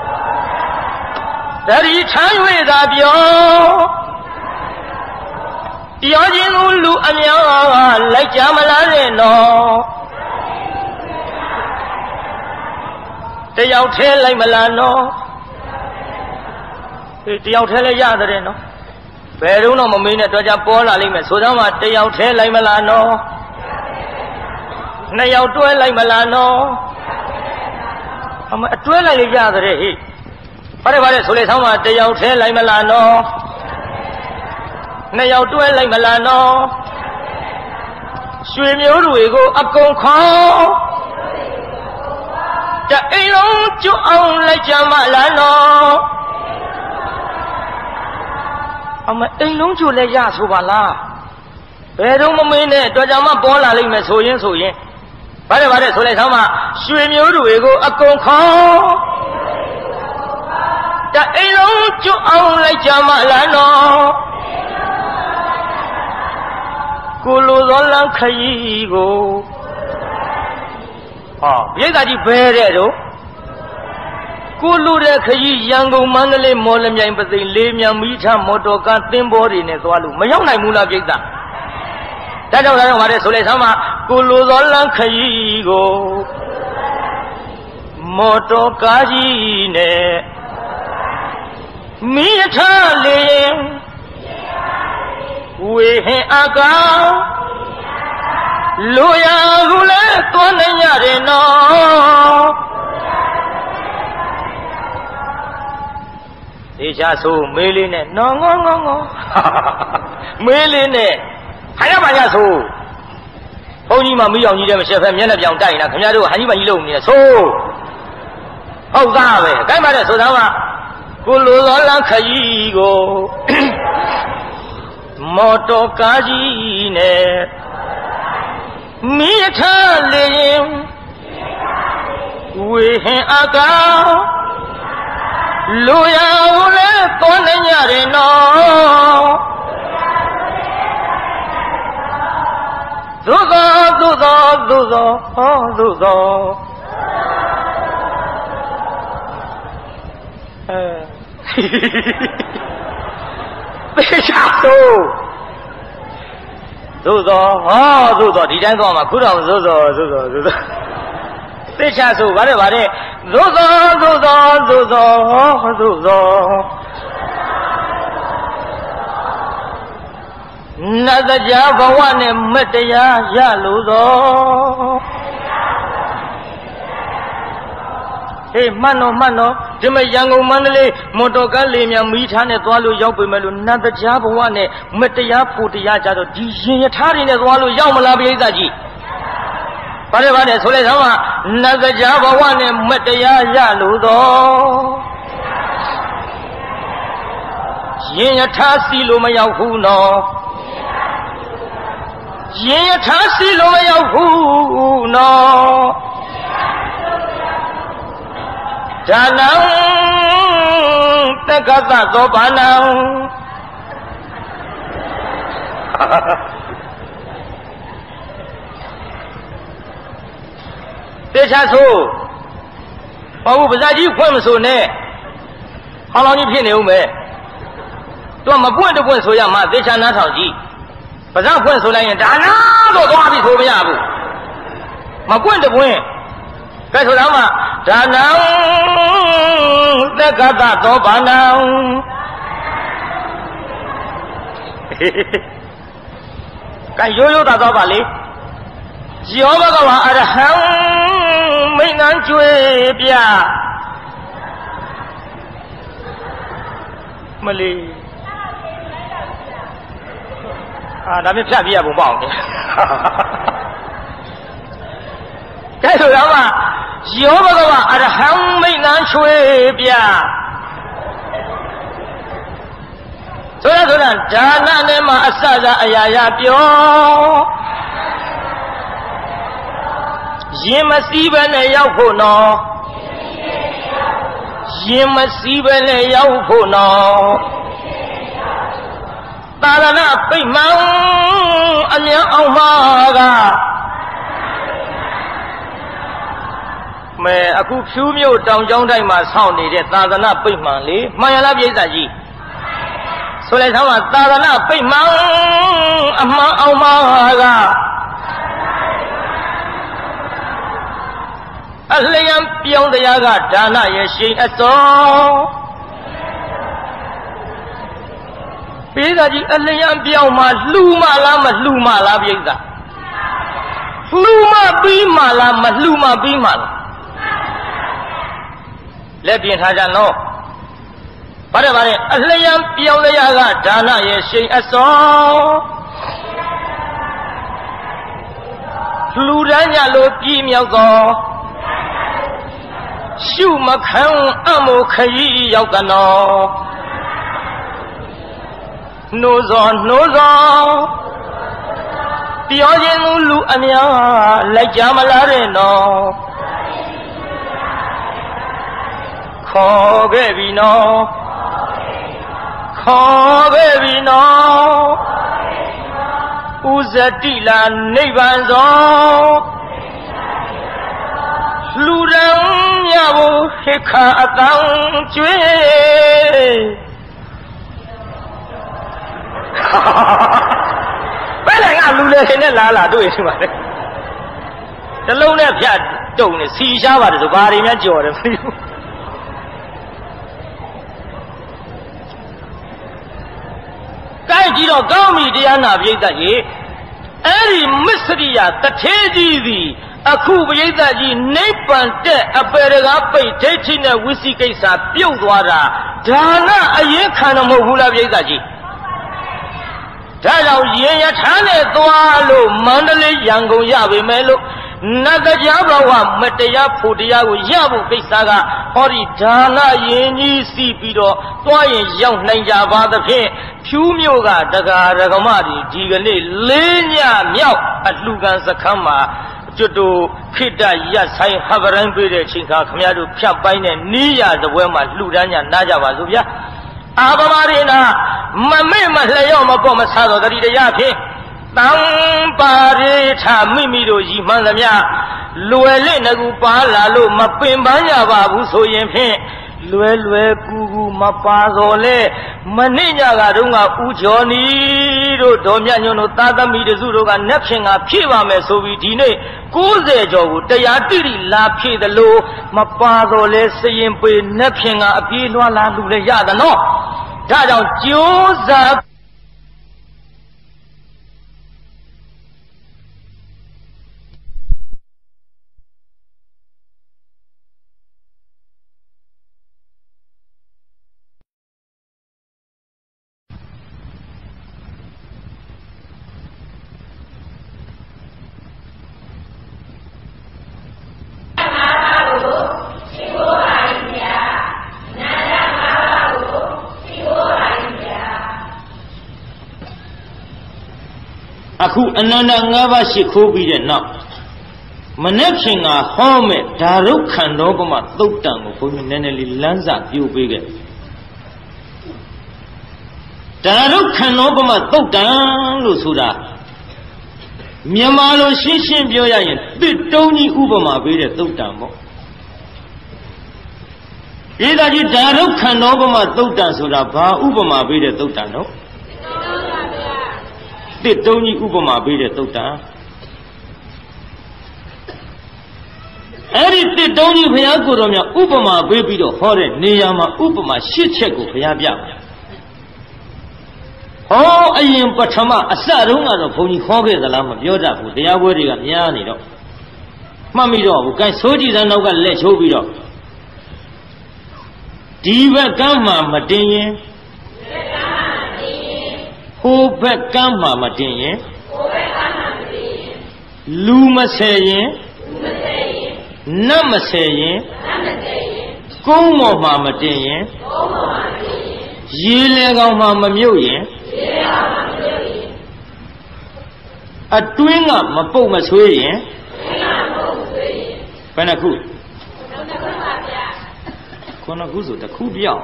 တတိထမ်း၍သာပျော်ခြင်းသူလူအများလိုက်ကြမလားတဲ့နော်တယောက်ထဲလိုက်မလားနော်တယောက်ထဲလည်းရတယ်နော်ဘယ်တော့မှမမေးနဲ့တော့ကြပေါ်လာလိမ့်မယ်ဆိုတော့မှတယောက်ထဲလိုက်မလားနော်နှစ်ယောက်တွဲလိုက်မလားနော်အတွဲလိုက်ရရတယ်ဟိဘာလဲဆိုလေဆောင်းမှတယောက်ထဲလိုက်မလားနော်နှစ်ယောက်တွဲလိုက်မလားနော်ရွှေမျိုးတွေကိုအကုန်ခေါ်တအိမ်လုံးကျွအောင်လိုက်ကြမလားနော်အိမ်လုံးကျွလည်းရဆိုပါလားဘယ်တော့မမင်းနဲ့တော့ကြောင်မှပေါ်လာလိမ့်မယ်ဆိုရင်ဘာလဲဆိုလိုက်ဆောင်းမှရွှေမျိုးတွေကိုအကုန်ခေါ်တအိမ်လုံးကျွအောင်လိုက်ကြမလားနော်ကိုလိုသောလမ်းခရီးကိုပြိဿကြီးဘယ်တဲ့တော့ကိုလူတဲ့ခရီးရန်ကုန်မန္တလေးမော်လမြိုင်ပသိမ်လေးမြန်မီးထမော်တော်ကားသင်္ဘောတွေနဲ့သွားလို့မရောက်နိုင်ဘူးလားပြိဿဒါကြောင့်ဗါတဲ့ဆိုလိုက်ဆမ်းမကိုလူသောလမ်းခရီးကိုမော်တော်ကားကြီးနဲ့မီးထလေးဝေဟင်အကောင်လူရကိုလည်းသွားနိုင်ရတယ်နော်ဒေချာဆိုမေးလေးနဲ့နော်ငေါငေါငေါမေးလေးနဲ့ဟာရပါရဆိုဘုန်းကြီးမှမိအောင်ကြီးတဲ့မရှက်ဖက်မျက်နှာပြောင်တိုက်နေတာခင်ဗျားတို့ဟန်ကြီးမကြီးလုံနေတယ်ဆိုဟုတ်သားပဲအကိုင်းပါတဲ့ဆိုသားကကိုလိုသောလမ်းခရီးကိုမော်တော်ကားကြီးနဲ့မိထလေရင်ဝေဟင်အကောင်လူရကိုလည်းသွားနိုင်ရတယ်နော်သို့သောဟောသို့သောသေချာဆိုသို့သောဟောသို့သောဒီတိုင်းသွားမှာခုတော့သို့သောသေချာဆိုဗါတဲ့သို့သောနတ်တရားဘဝနဲ့မတရားရလို့သောဟေးမှန်တော့ဒီမရန်ကုန်မန္တလေးမော်တော်ကားလေးများမိထားနဲ့သွားလို့ရောက်ပေမဲ့လို့နတ်တရားဘဝနဲ့မတရားဖို့တရားကြတော့ဒီရင်ရထားတွေနဲ့သွားလို့ရောက်မလားပိဋကကြီးဘာလဲဆိုလိုက်တော့နတ်တရားဘဝနဲ့မတရားရလို့သောရင်ရထားစီလို့မရောက်ဘူးနော်ရင်ရထားစီလို့မရောက်ဘူးနော်ဒါနံတက္ကသသောဘာနံတေချာဆိုဘာဘူးပါဇာကြီးဖွင့်မဆိုနဲ့ဟောင်းလောင်းကြီးဖြစ်နေဦးမယ်သူကမပွင့်တပွင့်ဆိုရမှာတေချာနားထောင်ကြည့်ပါဇာဖွင့်ဆိုလိုက်ရင်ဒါနာတော့သွားပြီဆိုမရဘူးမပွင့်တပွင့်ကဲဆိုတော့မှဒါနံသက္ကသသောဘာနံကဲရိုးသာတော့ပါလေယောဘဂဝါအရဟံမိန်ငန်းကျွေးပြမလီဒါမျိုးဖြတ်ပြရပုံပေါ့အောင်ကဲဆိုတော့မှယောဘဂဝါအရဟံမိန်ငန်းကျွေးပြဆိုတာဒါနနဲ့မှအစစအရာရာပြောရင်မစည်းပဲနဲ့ရောက်ဖို့နော်ရင်မစည်းပဲနဲ့ရောက်ဖို့နော်သာသနာပိတ်မှန်အမြန်အောင်မှာကမဲအခုဖြူးမြို့တောင်ကျောင်းတိုင်းမှာဆောင်းနေတဲ့သာသနာပိတ်မှန်လေမှန်ရလားပြိဿကြီးဆိုလိုက်ဆောင်ကသာသနာပိတ်မှန်အမှန်အောင်မှာကအလျံပြောင်းတရားကဒါနရဲ့ရှိန်အစောပိဿကြီးအလျံပြောင်းမှလှူမလားမလှူမလားပိဿလှူမပြီးမှလားမလှူမပြီးမှလားလက်ပြင်ထားကြနော်ဗါတဲ့အလျံပြောင်းတရားကဒါနရဲ့ရှိန်အစောလှူဒန်းကြလို့ပြည်မြောက်သောရှုမခံအမိုခရီးရောက်သနောနှိုးစောပြောခြင်းလူအများလိုက်ကြမလားတဲ့နော်ခေါ်ခဲ့ပြီနော်ဥဇတိလာနိဗ္ဗာန်သောလူရန်မြဖို့ဟိခါအတန်ကျွေးဘယ်လည်းငါလူလေနဲ့လာတွေ့ရှိပါလေတလုံးနဲ့ဖြတ်တုံနေစီရှားပါတယ်ဆိုဘာတွေများကြော်တယ်မသိဘူးကဲကြီးတော့ကောင်းပြီတရားနာပြိဿကြီးအဲ့ဒီမစ္စရိယတထေးကြီးသည်အခုပြိဿကြီးနိဗ္ဗာန်တဲ့အပေရကပိတ်ဒိဋ္ဌိနဲ့ဝိသိကိစ္စပြုတ်သွားတာဒါနအရင်ခံတော့မဟုတ်ဘူးလားပြိဿကြီးဒါကြောင့်ရေရထားနဲ့သွားလို့မန္တလေးရန်ကုန်ရပေမဲ့လို့နတ်တရားဘဝမတရားဖို့တရားကိုရဖို့ကိစ္စကဟောဒီဒါနရင်ကြီးစီပြီးတော့သွားရင်ရောက်နိုင်ကြပါသဖြင့်ဖြူးမြို့ကတရားရကမတွေဒီကနေ့လေးညမြောက်အလှခံစခန်းမှာကျွတ်တို့ခိတ္တရဆိုင်ဟဗရိုင်းပေးတဲ့အချိန်ခါခမရတို့ဖြတ်ပိုင်းတဲ့နီးရသပွဲမှာလှူဒန်းကြနားကြပါစို့ဗျာအာဘမရိနာမမေ့မလျော့မပေါ့မဆာတော့တတိတရားဖြင့်တံပါရိထမိမိတို့ရည်မှန်းသမျှလွယ်လက်ငကူပါလာလို့မပင်ပန်းကြပါဘူးဆိုရင်ဖြင့်လွယ်ကူကူမပါတော်လဲမနေ့ညကတုန်းကဦးကျော်နီတို့ဒေါ်မြတ်ညွန့်တို့သာသမီတစုတို့ကနက်ဖြင်ကဖြည့်ပါမယ်ဆိုပြီးဒီနေ့90ကျော်ကိုတရားတိတိလာဖြည့်တယ်လို့မပါတော်လဲစရင်ပေနက်ဖြင်ကအပြေးလွှားလာလူလည်းရသနော်ဒါကြောင့်ကြိုးစားအခုအနန္တ၅ပါးရှိခိုးပြီးတဲ့နောက်မနေ့ခင်ကဟောမဲ့ဒါရုခန္ဓောပမသုတ်တံကိုဘုန်းကြီးနည်းနည်းလေးလမ်းစာပြို့ပေးခဲ့ဒါရုခန္ဓောပမသုတ်တံလို့ဆိုတာမြန်မာလိုရှင်းရှင်းပြောရရင်တစ်တုံးကြီးဥပမာပေးတဲ့သုတ်တံပေါ့ဒီသာကြီးဒါရုခန္ဓောပမသုတ်တံဆိုတာဘာဥပမာပေးတဲ့သုတ်တံတော့တစ်တုံးကြီးဥပမာပေးတဲ့သုတ်တံအဲ့ဒီတစ်တုံးကြီးဘုရားကိုယ်တော်မြတ်ဥပမာပေးပြီးတော့ဟောတဲ့နေရာမှာဥပမာ၈ချက်ကိုဘုရားပြတယ်ဟောအရင်ပထမအစတုန်းကတော့ဘုန်းကြီးဟောခဲ့သလားမပြောတတ်ဘူးတရားပွဲတွေကများနေတော့မှတ်မိတော့ဘူး gain ဆိုးကြည့်တဲ့နောက်ကလက်ချိုးပြီးတော့ဒီဘက်ကမ်းမှာမတင်ရင်ဟိုဘက်ကမ်းမှာမတင်ရင်လူမဆယ်ရင်နတ်မဆယ်ရင်ကုန်းပေါ်မှာမတင်ရင်ရေလေကောင်မှာမမြုပ်ရင်အတွင်းကမပုတ်မဆွေးရင်ဘယ်နှခုခုနှစ်ခုဆိုတစ်ခုပြောက်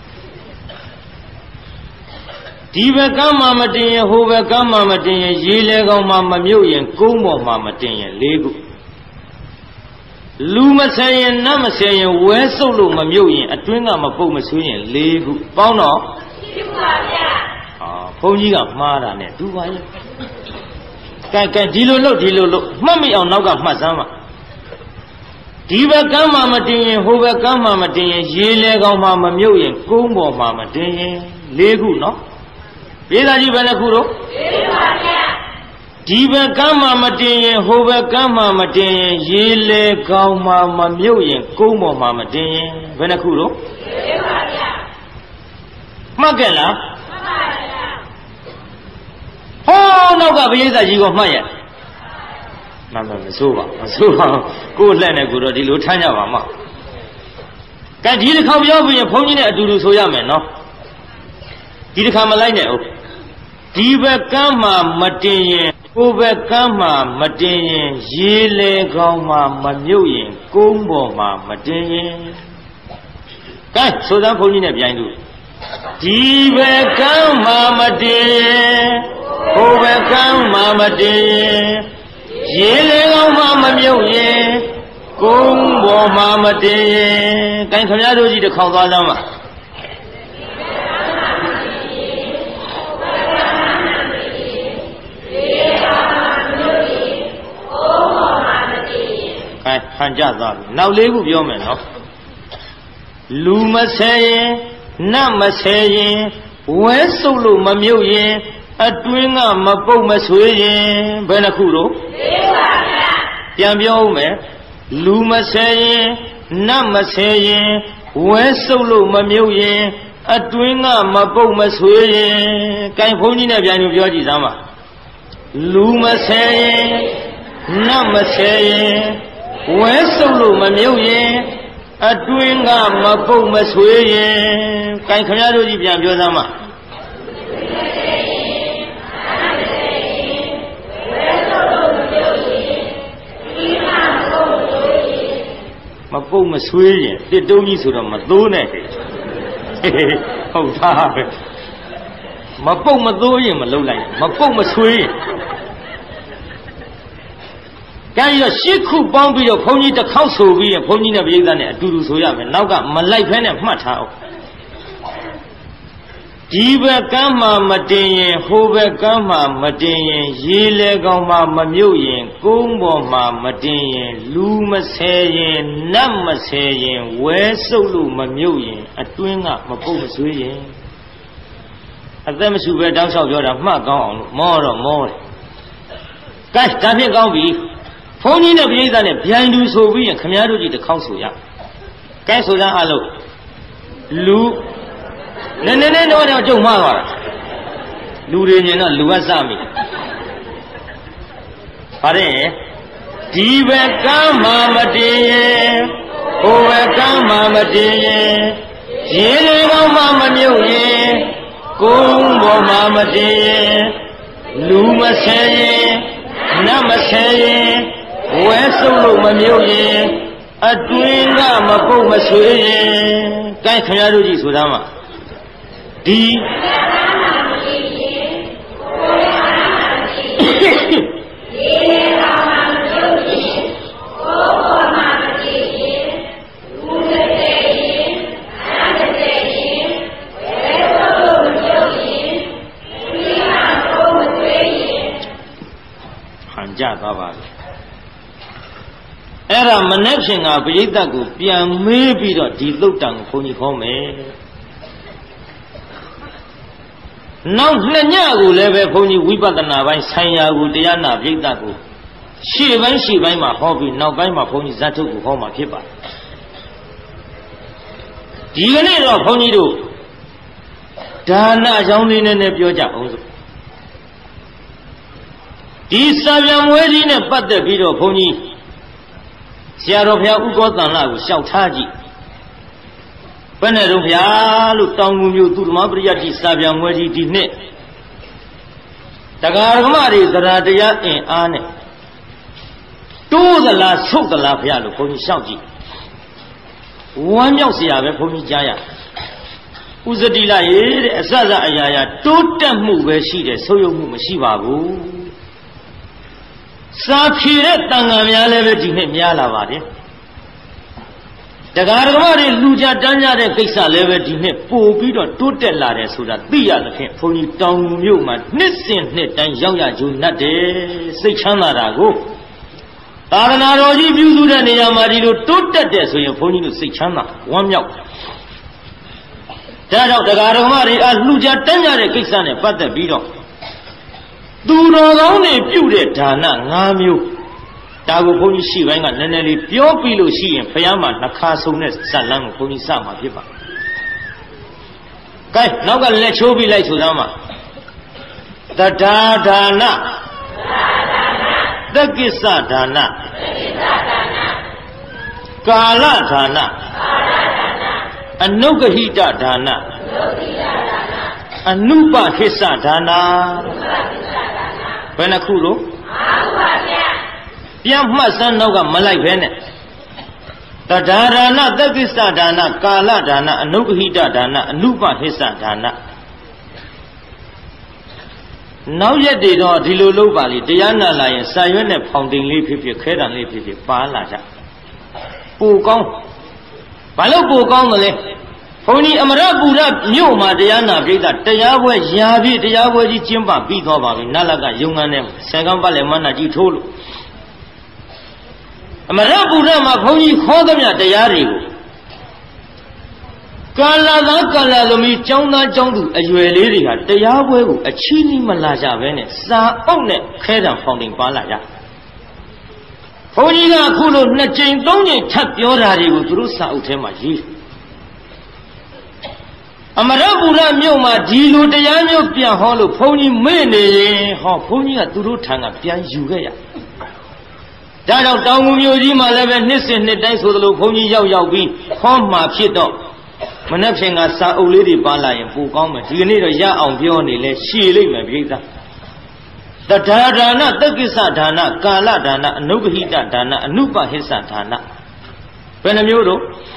ဒီဘက်ကမ်းမှာမတင်ရင်ဟိုဘက်ကမ်းမှာမတင်ရင်ရေလေကောင်မှာမမြုပ်ရင်ကုန်းပေါ်မှာမတင်ရင်၄ခုလူမဆယ်ရင်နတ်မဆယ်ရင်ဝဲဆုပ်လို့မမြုပ်ရင်အတွင်းကမပုတ်မဆွေးရင်၄ခုပေါင်းတော့ရှိပါဗျာဘုန်းကြီးကမှားတာနဲ့တူပါရဲ့ကဲဒီလိုလို့မှတ်မိအောင်နောက်ကမှတ်စမ်းပါဒီဘက်ကမ်းမှာမတင်ရင်ဟိုဘက်ကမ်းမှာမတင်ရင်ရေလေကောင်မှာမမြုပ်ရင်ကုန်းပေါ်မှာမတင်ရင်၄ခုနော်ပြေးသားကြီးဘယ်နှခုတော့၄ပါဗျာဒီဘက်ကမ်းမှာမတင်ရင်ဟိုဘက်ကမ်းမှာမတင်ရင်ရေလေကောင်မှာမမြုပ်ရင်ကုန်းပေါ်မှာမတင်ရင်ဘယ်နှခုတော့၄ပါဗျာမှတ်ကြလားမှတ်ပါဗျာဟောနောက်ကပရိသတ်ကြီးကမှတ်ရမှန်ပါမစိုးပါကိုယ်လက်နဲ့ကိုတော့ဒီလိုထမ်းကြပါမကဲဒီတစ်ခါပြောပြီးရင်ဘုန်းကြီးနဲ့အတူတူဆိုရမယ်နော်ဒီတစ်ခါမလိုက်နဲ့ဟုတ်ဒီဘက်ကမ်းမှာမတင်ရင်ကိုယ်ဘက်ကမ်းမှာမတင်ရင်ရေလေကောင်းမှာမမြုပ်ရင်ကုန်းပေါ်မှာမတင်ရင်ကဲဆိုသမ်းဘုန်းကြီးနဲ့ပြိုင်သူဒီဘက်ကမ်းမှာမတင်ရင်ဟိုဘက်ကမ်းမှာမတင်ရင်ရေလေကောင်းမှာမမြုပ်ရင်ကုန်းပေါ်မှာမတင်ရင်ကဲခင်ဗျားတို့ကြီးတစ်ခေါက်သွားစမ်းပါဟန်ကြသွားပြီနောက်၄ခုပြောမယ်နော်လူမဆယ်ရင်နတ်မဆယ်ရင်ဝဲဆုပ်လို့မမြုပ်ရင်အတွင်းကမပုတ်မဆွေးရင်ဘယ်နှခုတော့ပြန်ပြောဦးမယ်လူမဆဲရင်နတ်မဆဲရင်ဝဲစုပ်လို့မမြုပ်ရင်အတွင်းကမပုတ်မဆွေးရင်ကိုင်ဘုန်းကြီးနဲ့ပြန်ပြောကြည့်စမ်းပါလူမဆဲရင်နတ်မဆဲရင်ဝဲစုပ်လို့မမြုပ်ရင်အတွင်းကမပုတ်မဆွေးရင်ကိုင်ခင်ဗျားတို့ကြီးပြန်ပြောစမ်းပါမပုတ်မဆွေးရင်တစ်တုံးကြီးဆိုတော့မသိုးနဲ့ဟုတ်သားပဲမပုတ်မသိုးရင်မလုပ်လိုက်မပုတ်မဆွေးရင်ကြရရှစ်ခုပေါင်းပြီးတော့ဘုန်းကြီးတစ်ခေါက်ဆိုပြီးရင်ဘုန်းကြီးနဲ့ပြိဿနဲ့အတူတူဆိုရမယ်နောက်ကမလိုက်ဖဲနဲ့မှတ်ထားအောင်ဒီဘက်ကမ်းမှာမတင်ရင်ဟိုဘက်ကမ်းမှာမတင်ရင်ရေလေကောင်မှာမမြုပ်ရင်ကုန်းပေါ်မှာမတင်ရင်လူမဆဲရင်နတ်မဆဲရင်ဝဲစုပ်လို့မမြုပ်ရင်အတွင်းကမပုတ်မဆွေးရင်အသက်မရှူပဲတောင်းလျှောက်ပြောတာမှတ်ကောင်းအောင်လို့မောတော့မောတယ်ကဲဒါဖြင့်ကောင်းပြီဘုန်းကြီးနဲ့ပြိဿနဲ့ဗျိုင်သူဆိုပြီးရင်ခမည်းတော်ကြီးတစ်ခေါက်ဆိုရကဲဆိုကြအားလို့လူနည်းနည်းတော့ကြုံမှားသွားတာလူတွေမြင်တော့လူကစမိပါတယ်ဒီဘက်ကမ်းမှာမတည်ရင်ဟိုဘက်ကမ်းမှာမတည်ရင်ရေတွေကောင်းမှမမြုပ်ရင်ကုန်းပေါ်မှာမတည်ရင်လူမဆဲရင်နတ်မဆဲရင်ဝဲစုပ်လို့မမြုပ်ရင်အတွင်းကမပုတ်မဆွေးရင်ကိုင်းခင်ဗျားတို့ကြည့်ဆိုသားမှာဒီကြသွားပါလေအဲ့ဒါမနေ့ဖြင့်ကပရိသတ်ကိုပြန်မေးပြီးတော့ဒီသုတ်တံကိုဘုန်းကြီးခေါ်မယ်နောက်နှစ်ညကိုလည်းပဲဘုန်းကြီးဝိပဿနာပိုင်းဆိုင်ရာကိုတရားနာပရိသတ်ကိုရှေ့ပိုင်းမှာဟောပြီးနောက်ပိုင်းမှာဘုန်းကြီးဇတ်ထုတ်ကိုဟောမှာဖြစ်ပါတယ်ဒီကနေ့တော့ဘုန်းကြီးတို့ဒါနအကြောင်းလေးနဲ့ပြောကြအောင်စို့ဒီစာပြန်ဝဲကြီးနဲ့ပတ်သက်ပြီးတော့ဘုန်းကြီးဆရာတော်ဘုရားဥက္ကောသံဃာကိုလျှောက်ထားကြည့်ဘယ်နဲ့တော့ဘုရားလို့တောင်ငူမျိုးသူဓမ္မပရိယတ်ကြီးစာပြန်ဝဲကြီးဒီနှစ်တရားဓမ္မတွေသရတရားအင်အားနဲ့တိုးသလားဆုတ်သလားဘုရားလို့ဘုန်းကြီးလျှောက်ကြည့်ဝမ်းမြောက်เสียပဲဘုန်းကြီးကြားရဥဇတိလရေတဲ့အစစအရာရာတိုးတက်မှုပဲရှိတယ်ဆုတ်ယုတ်မှုမရှိပါဘူးစာဖြေတဲ့တန်ဃာများလည်းပဲဒီနှစ်များလာပါတယ်တရားဓမ္မတွေလူကြတန်းကြတဲ့ကိစ္စလည်းပဲဒီနှစ်ပို့ပြီးတော့တိုးတက်လာတယ်ဆိုတာသိရသဖြင့်ဘုန်းကြီးတောင်မြို့မှာနှစ်စဉ်နှစ်တိုင်းရောက်ရကြုံတတ်တယ်စိတ်ချမ်းသာတာကိုသာသနာတော်ကြီးပြုစုတဲ့နေရာမှာဒီလိုတိုးတက်တယ်ဆိုရင်ဘုန်းကြီးတို့စိတ်ချမ်းသာဝမ်းမြောက်ဒါကြောင့်တရားဓမ္မတွေအလှကြတန်းကြတဲ့ကိစ္စနဲ့ပတ်သက်ပြီးတော့သူတော်ကောင်းတွေပြုတဲ့ဒါန၅မျိုးဒါကိုဘုန်းကြီးရှိပိုင်းကနည်းနည်းလေးပြောပြီးလို့ရှိရင်ဘုရားမှာနှခါဆုံးတဲ့ဇတ်လမ်းကိုဘုန်းကြီးစမှာဖြစ်ပါကဲနောက်ကလက်ချိုးပြီးလိုက်ဆိုသားမှာတဒါဒါနသက္ကိစ္စဒါနကာလဒါနအနုဂဟိတဒါနအနုပဟိစ္စဒါနဘယ်နှခုလို့ပြန်မှတ်စမ်းနောက်ကမလိုက်ပဲနဲ့တဒါဒါနသက္ကိစ္စဒါနကာလဒါနအနုဂဟိတဒါနအနုပဟိစ္စဒါနနောက်ရက်တွေတော့ဒီလိုလုပ်ပါလေတရားနာလာရင်စာရွက်နဲ့ဖောင်တင်လေးဖြစ်ဖြစ်ခဲတံလေးဖြစ်ဖြစ်ပါလာကြပိုကောင်းဘာလို့ပိုကောင်းမလဲဘုန်းကြီးအမရပူရမြို့မှာတရားနာပြိဿတရားပွဲရာပြည့်တရားပွဲကြီးကျင်းပပြီးသွားပါပြီနတ်လကယုံငန်းနဲ့ဆယ်ကန်းပတ်လည်မန္တကြီးထိုးလို့အမရပူရမှာဘုန်းကြီးခေါ်သမျှတရားတွေကို Kala kala lumi chongda chongdu ayueli ha tayabu achini malaja vene sa ogne khedan founding palaja. Fonina kulo na chain donye tap yorari guru sa utemaji. Amarabura myoma dilu tayanyo pia holo foni mene ha foni a duru tanga pia yugaya. Dado taungu myoji ma lebe nisin ni dai so lo foni yao bi hom ma phit do. Manapinga sa ulidi bala in pu kaung me di ni do ya aung pyo ni le shi lai me pi ta. Tadadana takisa dana kala dana anubhita dana anupahisa dana. Bhe na myo do?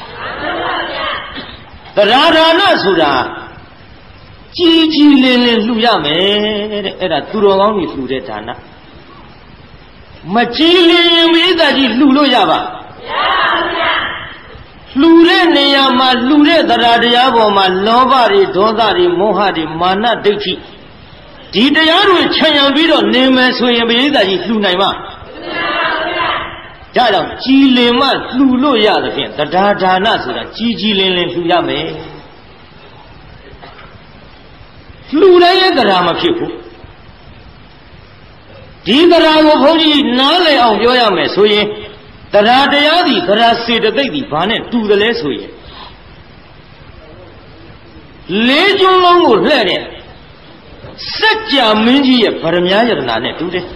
Tadadana suda ji ji lin lin lu ya me de ai da tu ro kaung ni lu de dana. Ma ji lin wi da ji lu lo ya ba? Lure neya ma lure daradiya bo ma loba ri doda ri moha ri mana daithi diတရားတွေခြံရံပြီးတော့နေမယ်ဆိုရင်ပရိသတ်ကြီးလှူနိုင်မှာဒါကြောင့်ကြည်လင်မှလှူလို့ရသဖြင့်တရားဒါနဆိုတာကြည်ကြည်လင်လင်လှူရမယ်လှူတိုင်းရဲ့တရားမဖြစ်ဘူးဒီတရားကိုဘုန်းကြီးနားလည်အောင်ပြောရမယ်ဆိုရင်တရားတရားသည်တရားစေတသိက်သည်ဘာနဲ့တူတယ်လဲဆိုရင်လေးကျွန်းလုံးကိုလှည့်တဲ့စัจ जा မင်းကြီးရဲ့ဗရမ ्या ယတနာနဲ့တူတယ်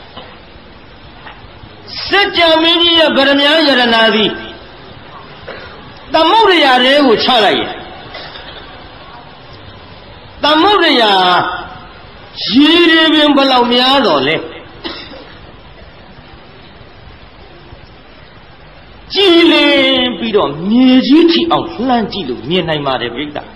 စัจ जा မင်းကြီးရဲ့ဗရမ ्या ယတနာသည်သမုဒ္ဒရာတွေကိုချလိုက်ရင်သမုဒ္ဒရာရေတွေပင်ဘလောက်များတော့လဲကြည်လင်ပြီးတော့မြေကြီးထီအောင်လှမ်းကြည့်လို့မြင်နိုင်ပါတယ်ပြိတ္တာ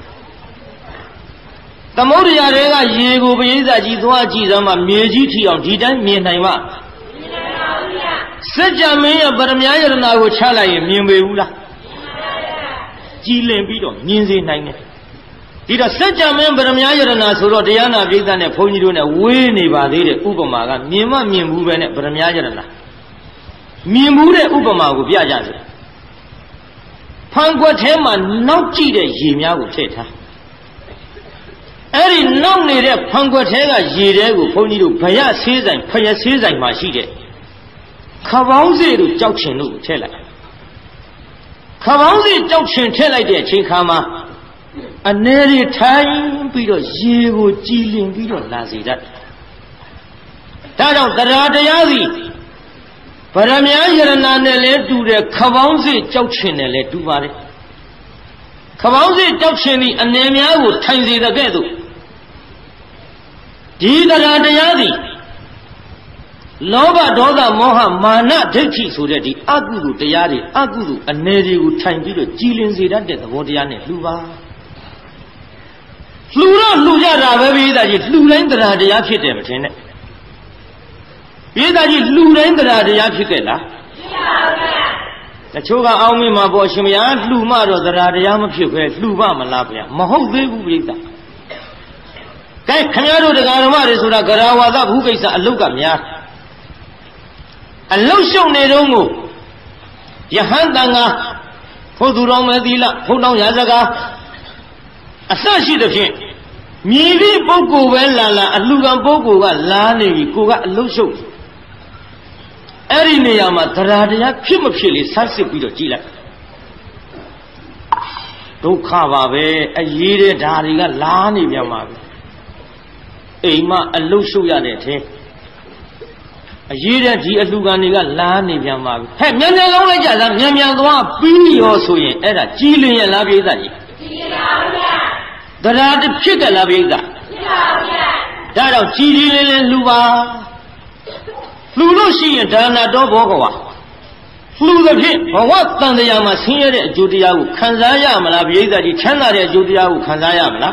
သမုဒ္ဒရာတွေကရေကိုပရိသတ်ကြီးသွားကြည့်စမ်းမှမြေကြီးထီအောင်ဒီတိုင်းမြင်နိုင်မှာမြင်နိုင်ပါဘူးဗျာစัจ जा မင်းရဲ့ပရမ ्या ယတနာကိုချလိုက်ရင်မြင်ပေဘူးလားမြင်ပါဗျာကြည်လင်ပြီးတော့မြင်စေနိုင်တယ်ဒီတော့စัจ जा မင်းပရမ ्या ယတနာဆိုတော့တရားနာပြိတ္တာနဲ့ဘုန်းကြီးတို့နဲ့ဝေးနေပါသေးတယ်ဥပမာကမြင်မှမြင်ဘူးပဲနဲ့ပရမ ्या ယတနာမြင်ဘူးတဲ့ဥပမာကိုပြကြစေဖန်ခွက်ထဲမှာနောက်ကြည့်တဲ့ရေများကိုထည့်ထားအဲ့ဒီနောက်နေတဲ့ဖန်ခွက်ထဲကရေတဲကိုဘုန်းကြီးတို့ဗရဆေးဆိုင်ဖရဆေးဆိုင်မှာရှိတဲ့ခပေါင်းစေတို့ကြောက်ချင်တို့ကိုထည့်လိုက်ခပေါင်းစေကြောက်ချင်ထည့်လိုက်တဲ့အချိန်ခါမှာအနေတွေထိုင်ပြီးတော့ရေကိုကြည်လင်ပြီးတော့လာစေတတ်ဒါကြောင့်တရားတရားစီဗရမ ्या ယရနာနဲ့လည်းတူတယ်ခပေါင်းစေကြောက်ချင်နဲ့လည်းတူပါတယ်ခပေါင်းစေကြောက်ချင်သည်အနေများကိုထိုင်စေတဲ့ကဲ့သို့ဒီတရားတရားသည်လောဘဒေါသမောဟမာနဒိဋ္ဌိဆိုတဲ့ဒီအကုသိုလ်တရားတွေအကုသိုလ်အနေတွေကိုထိုင်ပြီးတော့ကြည်လင်စေတတ်တဲ့သဘောတရားနဲ့လှူပါလှူတော့လှူကြတာပဲပြည်သားကြီးလှူတိုင်းတရားတရားဖြစ်တယ်မထင်နဲ့ပြည်သားကြီးလှူတိုင်းတရားတရားဖြစ်ခဲ့လားဖြစ်ပါဘူးဗျာတချို့ကအောင်းမင်းမှာပေါ့ရှင်မယားလှူမှတော့တရားတရားမဖြစ်ပဲလှူပါမလားဗျာမဟုတ်သေးဘူးပြည်သားကဲခင်ဗျားတို့တရားဓမ္မတွေဆိုတာဂရဝါဒဘူးကိစ္စအလုတ်ကများအလုတ်ရှုံနေတုန်းကိုယဟန်တန်ကဘုသူတော်မဲသီလဘုံတော်ရာဇကာအစရှိသဖြင့်မြည်ပြီးပုဂ္ဂိုလ်ပဲလာလာအလှကံပုဂ္ဂိုလ်ကလာနေပြီကိုကအလုတ်ရှုံအဲ့ဒီနေရာမှာတရားတရားဖြစ်မဖြစ်လေဆန်းစစ်ပြီးတော့ကြည်လိုက်ဒုက္ခပါပဲအရေးတဲ့ဓာတွေကလာနေပြန်ပါပြီအိမ်မှာအလုတ်ရှုရတဲ့အထင်းအရေးတဲ့ဒီအလှကံတွေကလာနေပြန်ပါပြီဟဲ့မြန်မြန်လုံးလိုက်ကြလားမြန်မြန်သွားပြီးရောဆိုရင်အဲ့ဒါကြီးလင်းရဲ့လားပြိဿကြီးကြီးပါဗျာတရားတစ်ဖြစ်ကြလားပြိဿဖြစ်ပါဗျာဒါတော့ကြီးကြီးလင်းလင်းလှူပါလှူလို့ရှိရင်ဒါနတော်ဘောကဝါလှူသဖြင့်ဘဝတန်တရားမှာဆင်းရဲတဲ့အကျိုးတရားကိုခံစားရမလားပြိဿကြီးချမ်းသာတဲ့အကျိုးတရားကိုခံစားရမလား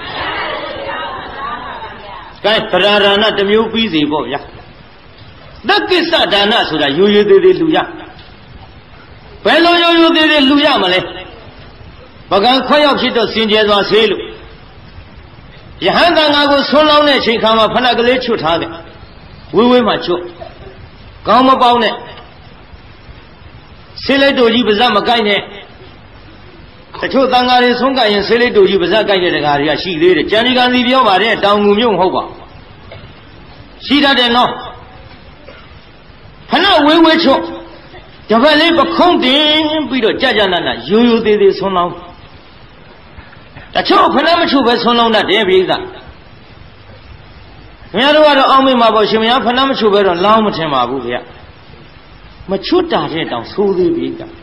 ကဲပရာရဏတစ်မျိုးပြီးစီပေါ့ဗျာတက္ကိစ္စဒါနဆိုတာရိုးရိုးသေးသေးလှူရဘယ်လိုရိုးရိုးသေးသေးလှူရမလဲပကံခွဲရောက်ဖြစ်တော့စင်ကြယ်စွာဆေးလို့ယဟန်တန်ဃာကိုဆွန်းလောင်းတဲ့အချိန်ခါမှာဖဏကလေးချွတ်ထားတယ်ဝေးဝေးမှချွတ်ကောင်းမပေါင်းနဲ့ဆေးလိုက်တို့ကြီးပါးစပ်မကိုက်နဲ့တချို့သံဃာတွေဆုံးကရင်ဆေးလေးတူကြီးပါးစပ်ကြိုက်တဲ့တကားတွေကရှိသေးတယ်ကျန်ဒီကံစီပြောပါတယ်တောင်ငူမြို့မဟုတ်ပါရှိတတ်တယ်နော်ခဏဝေးဝေးချွတ်တပတ်လေးပခုံးတင်ပြီးတော့ကြာနာနာရိုးရိုးသေးသေးဆွန်းလောင်းတချို့ခဏမချွတ်ပဲဆွန်းလောင်းတတ်တယ်ပြိဿခင်ဗျားတို့ကတော့အောင်းမေးမှာပေါ့ရှင်မယားခဏမချွတ်ပဲတော့လောင်းမထင်ပါဘူးဗျာမချွတ်တာတဲ့တောင်ဆိုးသေးပြိဿ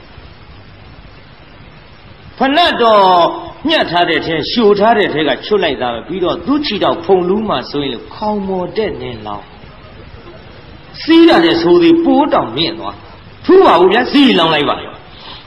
ဖဏတ်တော့ညှက်ထားတဲ့ထဲရှို့ထားတဲ့ထဲကချွတ်လိုက်တာပဲပြီးတော့သူ့ချီတော့ဖုံလူးမှဆိုရင်လို့ခေါင်မော်တဲ့နေလောင်းစီးရတယ်ဆိုသည်ပိုးတောင်မြင့်သွားထူးပါဘူးဗျာစီးလောင်းလိုက်ပါရော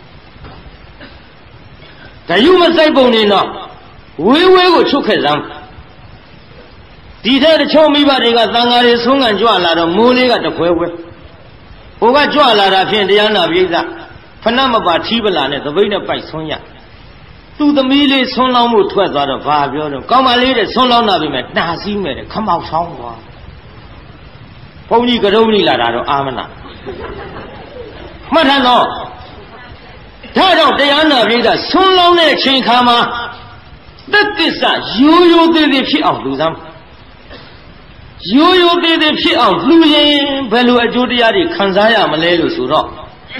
ဒါယူမစိုက်ပုံနေတော့ဝေးဝေးကိုချွတ်ခဲ့စမ်းဒီတဲ့တချို့မိဘတွေကသံဃာတွေဆုံးခံကြွလာတော့မိုးလေးကတခွဲခွဲဟိုကကြွလာတာဖြင့်တရားနာပိဿဖဏမပါထီးပလာနဲ့သပိတ်နဲ့ပိုက်ဆွန်းရသူ့သမီးလေးဆွန်းလောင်းမှုထွက်သွားတော့ဘာပြောတော့ကောင်းပါလေးတဲ့ဆွန်းလောင်းတာပဲမဲ့နှာစည်းမဲ့တဲ့ခမောက်ဆောင်သွားဘုန်းကြီးကရုံးကြီးလာတာတော့အာမနာမှတ်ထားတော့ဒါကြောင့်တရားနာပိဿဆွန်းလောင်းတဲ့အချိန်ခါမှာတက်ကိစ္စရိုးရိုးသေးသေးဖြစ်အောင်လူစမ်းရိုးရိုးသေးသေးဖြစ်အောင်လှူရင်ဘယ်လိုအကျိုးတရားတွေခံစားရမလဲလို့ဆိုတော့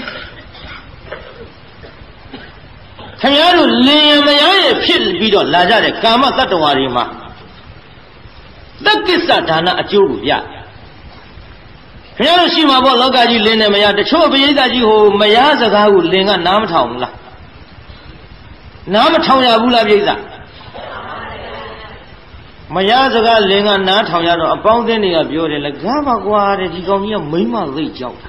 ခင်ဗျားတို့လင်မယားရဲ့ဖြစ်ပြီးတော့လာကြတဲ့ကာမတတ္တဝါတွေမှာတက်ကိစ္စဒါနအကျိုးကိုပြခင်ဗျားတို့ရှိမှာပေါ့လောကကြီးလင်နဲ့မယားတချို့ပရိသတ်ကြီးဟိုမယားစကားကိုလင်ကနားမထောင်ဘူးလားနားမထောင်ရဘူးလားပရိသတ်မယားစကားလင်ကနားထောင်ရတော့အပေါင်းအသင်းတွေကပြောတယ်လေကားပါကွာတဲ့ဒီကောင်ကြီးကမိမသိကြောက်တာ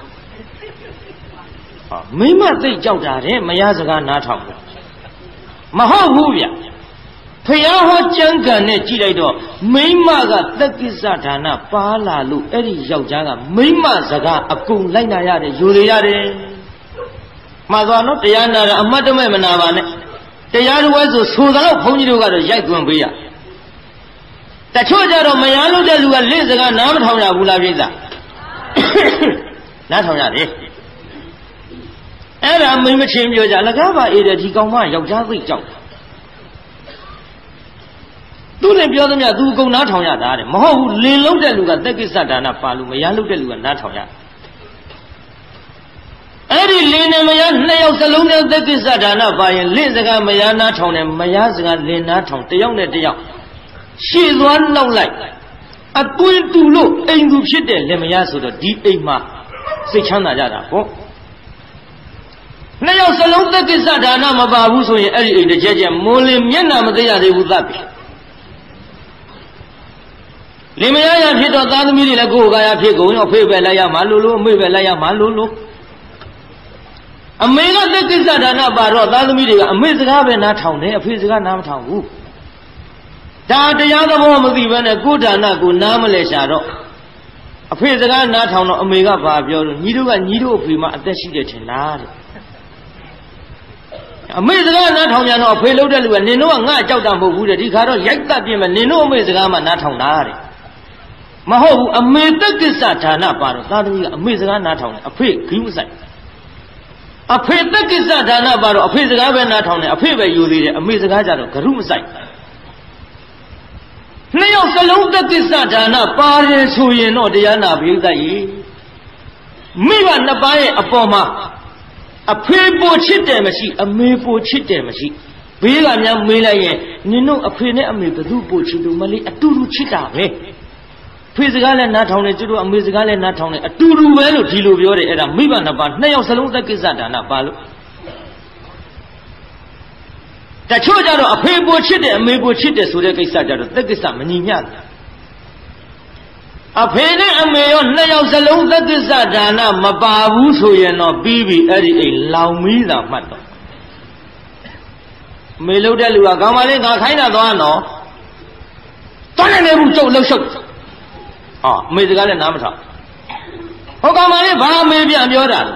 မိမသိကြောက်တာတဲ့မယားစကားနားထောင်တယ်မဟုတ်ဘူးဗျဖျားဟောကြံကံနဲ့ကြည့်လိုက်တော့မိမကသက်ကိစ္စဒါနပါလာလို့အဲ့ဒီယောက်ျားကမိမစကားအကုန်လိုက်နာရတယ်ယူရရတယ်မှားသွားနော်တရားနာတာအမှတ်တမဲ့မနာပါနဲ့တရားတော်ဝဲဆိုတော့ဘုန်းကြီးတို့ကတော့ရိုက်သွင်းပေးရတချို့ကြတော့မယားလို့တဲ့လူကလင့်စကားနားမထောင်ရဘူးလားပြိဿနားထောင်ရတယ်အဲ့ဒါမင်းမချင်းပြောကြလကားပါအေးတဲ့ဒီကောင်မယောက်ျားသိကြောက်သူနဲ့ပြောသမျှသူအကုန်နားထောင်ရတာတဲ့မဟုတ်ဘူးလင်လုံးတဲ့လူကသက်ကိစ္စဒါနပါလို့မယားလုံးတဲ့လူကနားထောင်ရအဲ့ဒီလင်နဲ့မယားနှစ်ယောက်စလုံးနဲ့သက်ကိစ္စဒါနပါရင်လင့်စကားမယားနားထောင်တယ်မယားစကားလင်နားထောင်တယောက်နဲ့တယောက်ရှေ့သွားလောက်လိုက်အသွင်တူလို့အိမ်သူဖြစ်တဲ့လင်မယားဆိုတော့ဒီအိမ်မှာစိတ်ချမ်းသာကြတာပေါ့နှစ်ယောက်စလုံးသက်ကိစ္စဒါနမပါဘူးဆိုရင်အဲ့ဒီအိမ်တစ်ချက်ချက်မိုးလင်းမျက်နှာမသိရသေးဘူးသတ်ပြီလင်မယားရဖြစ်တော့သားသမီးတွေလည်းကိုယ်ကာယဖြစ်ကုန်ရောဖေးပဲလိုက်ရမှာလို့အမေပဲလိုက်ရမှာလို့အမေကသက်ကိစ္စဒါနပါတော့သားသမီးတွေကအမေစကားပဲနားထောင်တယ်အဖေစကားနားမထောင်ဘူးဒါတရားသဘောမသိဘဲနဲ့ကိုယ်ဒါနကိုနားမလဲရှာတော့အဖေစကားနားထောင်တော့အမေကဘာပြောလို့ညီတို့အဖေမှအသက်ရှိတယ်ထင်လားတဲ့အမေစကားနားထောင်ကြတော့အဖေလှုပ်တဲ့လူကနင်တို့ကငါကြောက်တာမဟုတ်ဘူးတဲ့ဒီခါတော့ရိုက်တတ်ပြင်မယ်နင်တို့အမေစကားမှနားထောင်တာတဲ့မဟုတ်ဘူးအမေသက်ကိစ္စဒါနပါတော့သားသမီးကအမေစကားနားထောင်တယ်အဖေခီးမဆိုင်အဖေသက်ကိစ္စဒါနပါတော့အဖေစကားပဲနားထောင်တယ်အဖေပဲယူသေးတယ်အမေစကားကြတော့ဂရုမဆိုင်နှစ်ယောက်စလုံးသက်ကိစ္စဒါနပါတယ်ဆိုရင်တော့တရားနာပိဋကကြီးမိဘနှစ်ပါးရဲ့အပေါ်မှာအဖေပိုချစ်တယ်မရှိအမေပိုချစ်တယ်မရှိဘေးကများမေးလိုက်ရင်နင်တို့အဖေနဲ့အမေဘယ်သူပိုချစ်လို့မလေးအတူတူချစ်တာပဲဖေစကားလည်းနားထောင်တယ်ကျွတ်တို့အမေစကားလည်းနားထောင်တယ်အတူတူပဲလို့ဒီလိုပြောတယ်အဲ့ဒါမိဘနှစ်ပါးနှစ်ယောက်စလုံးသက်ကိစ္စဒါနပါလို့တချို့ကြတော့အဖေပိုချစ်တယ်အမေပိုချစ်တယ်ဆိုတဲ့ကိစ္စကြတော့သက်ကိစ္စမညီမျှဘူးအဖေနဲ့အမေရောနှစ်ယောက်စလုံးသက်ကိစ္စဒါနမပါဘူးဆိုရင်တော့ပြီးပြီအဲ့ဒီအိမ်လောင်မီးသာမှတ်တော့မေလို့တဲ့လူကကောင်းပါလေငါခိုင်းတာသွားနော်သွားနေဘူးကျုပ်လှုပ်ရှုပ်ဟောအမေစကားလည်းနားမထောင်ဟောကောင်းပါလေဘာအမေပြန်ပြောတာ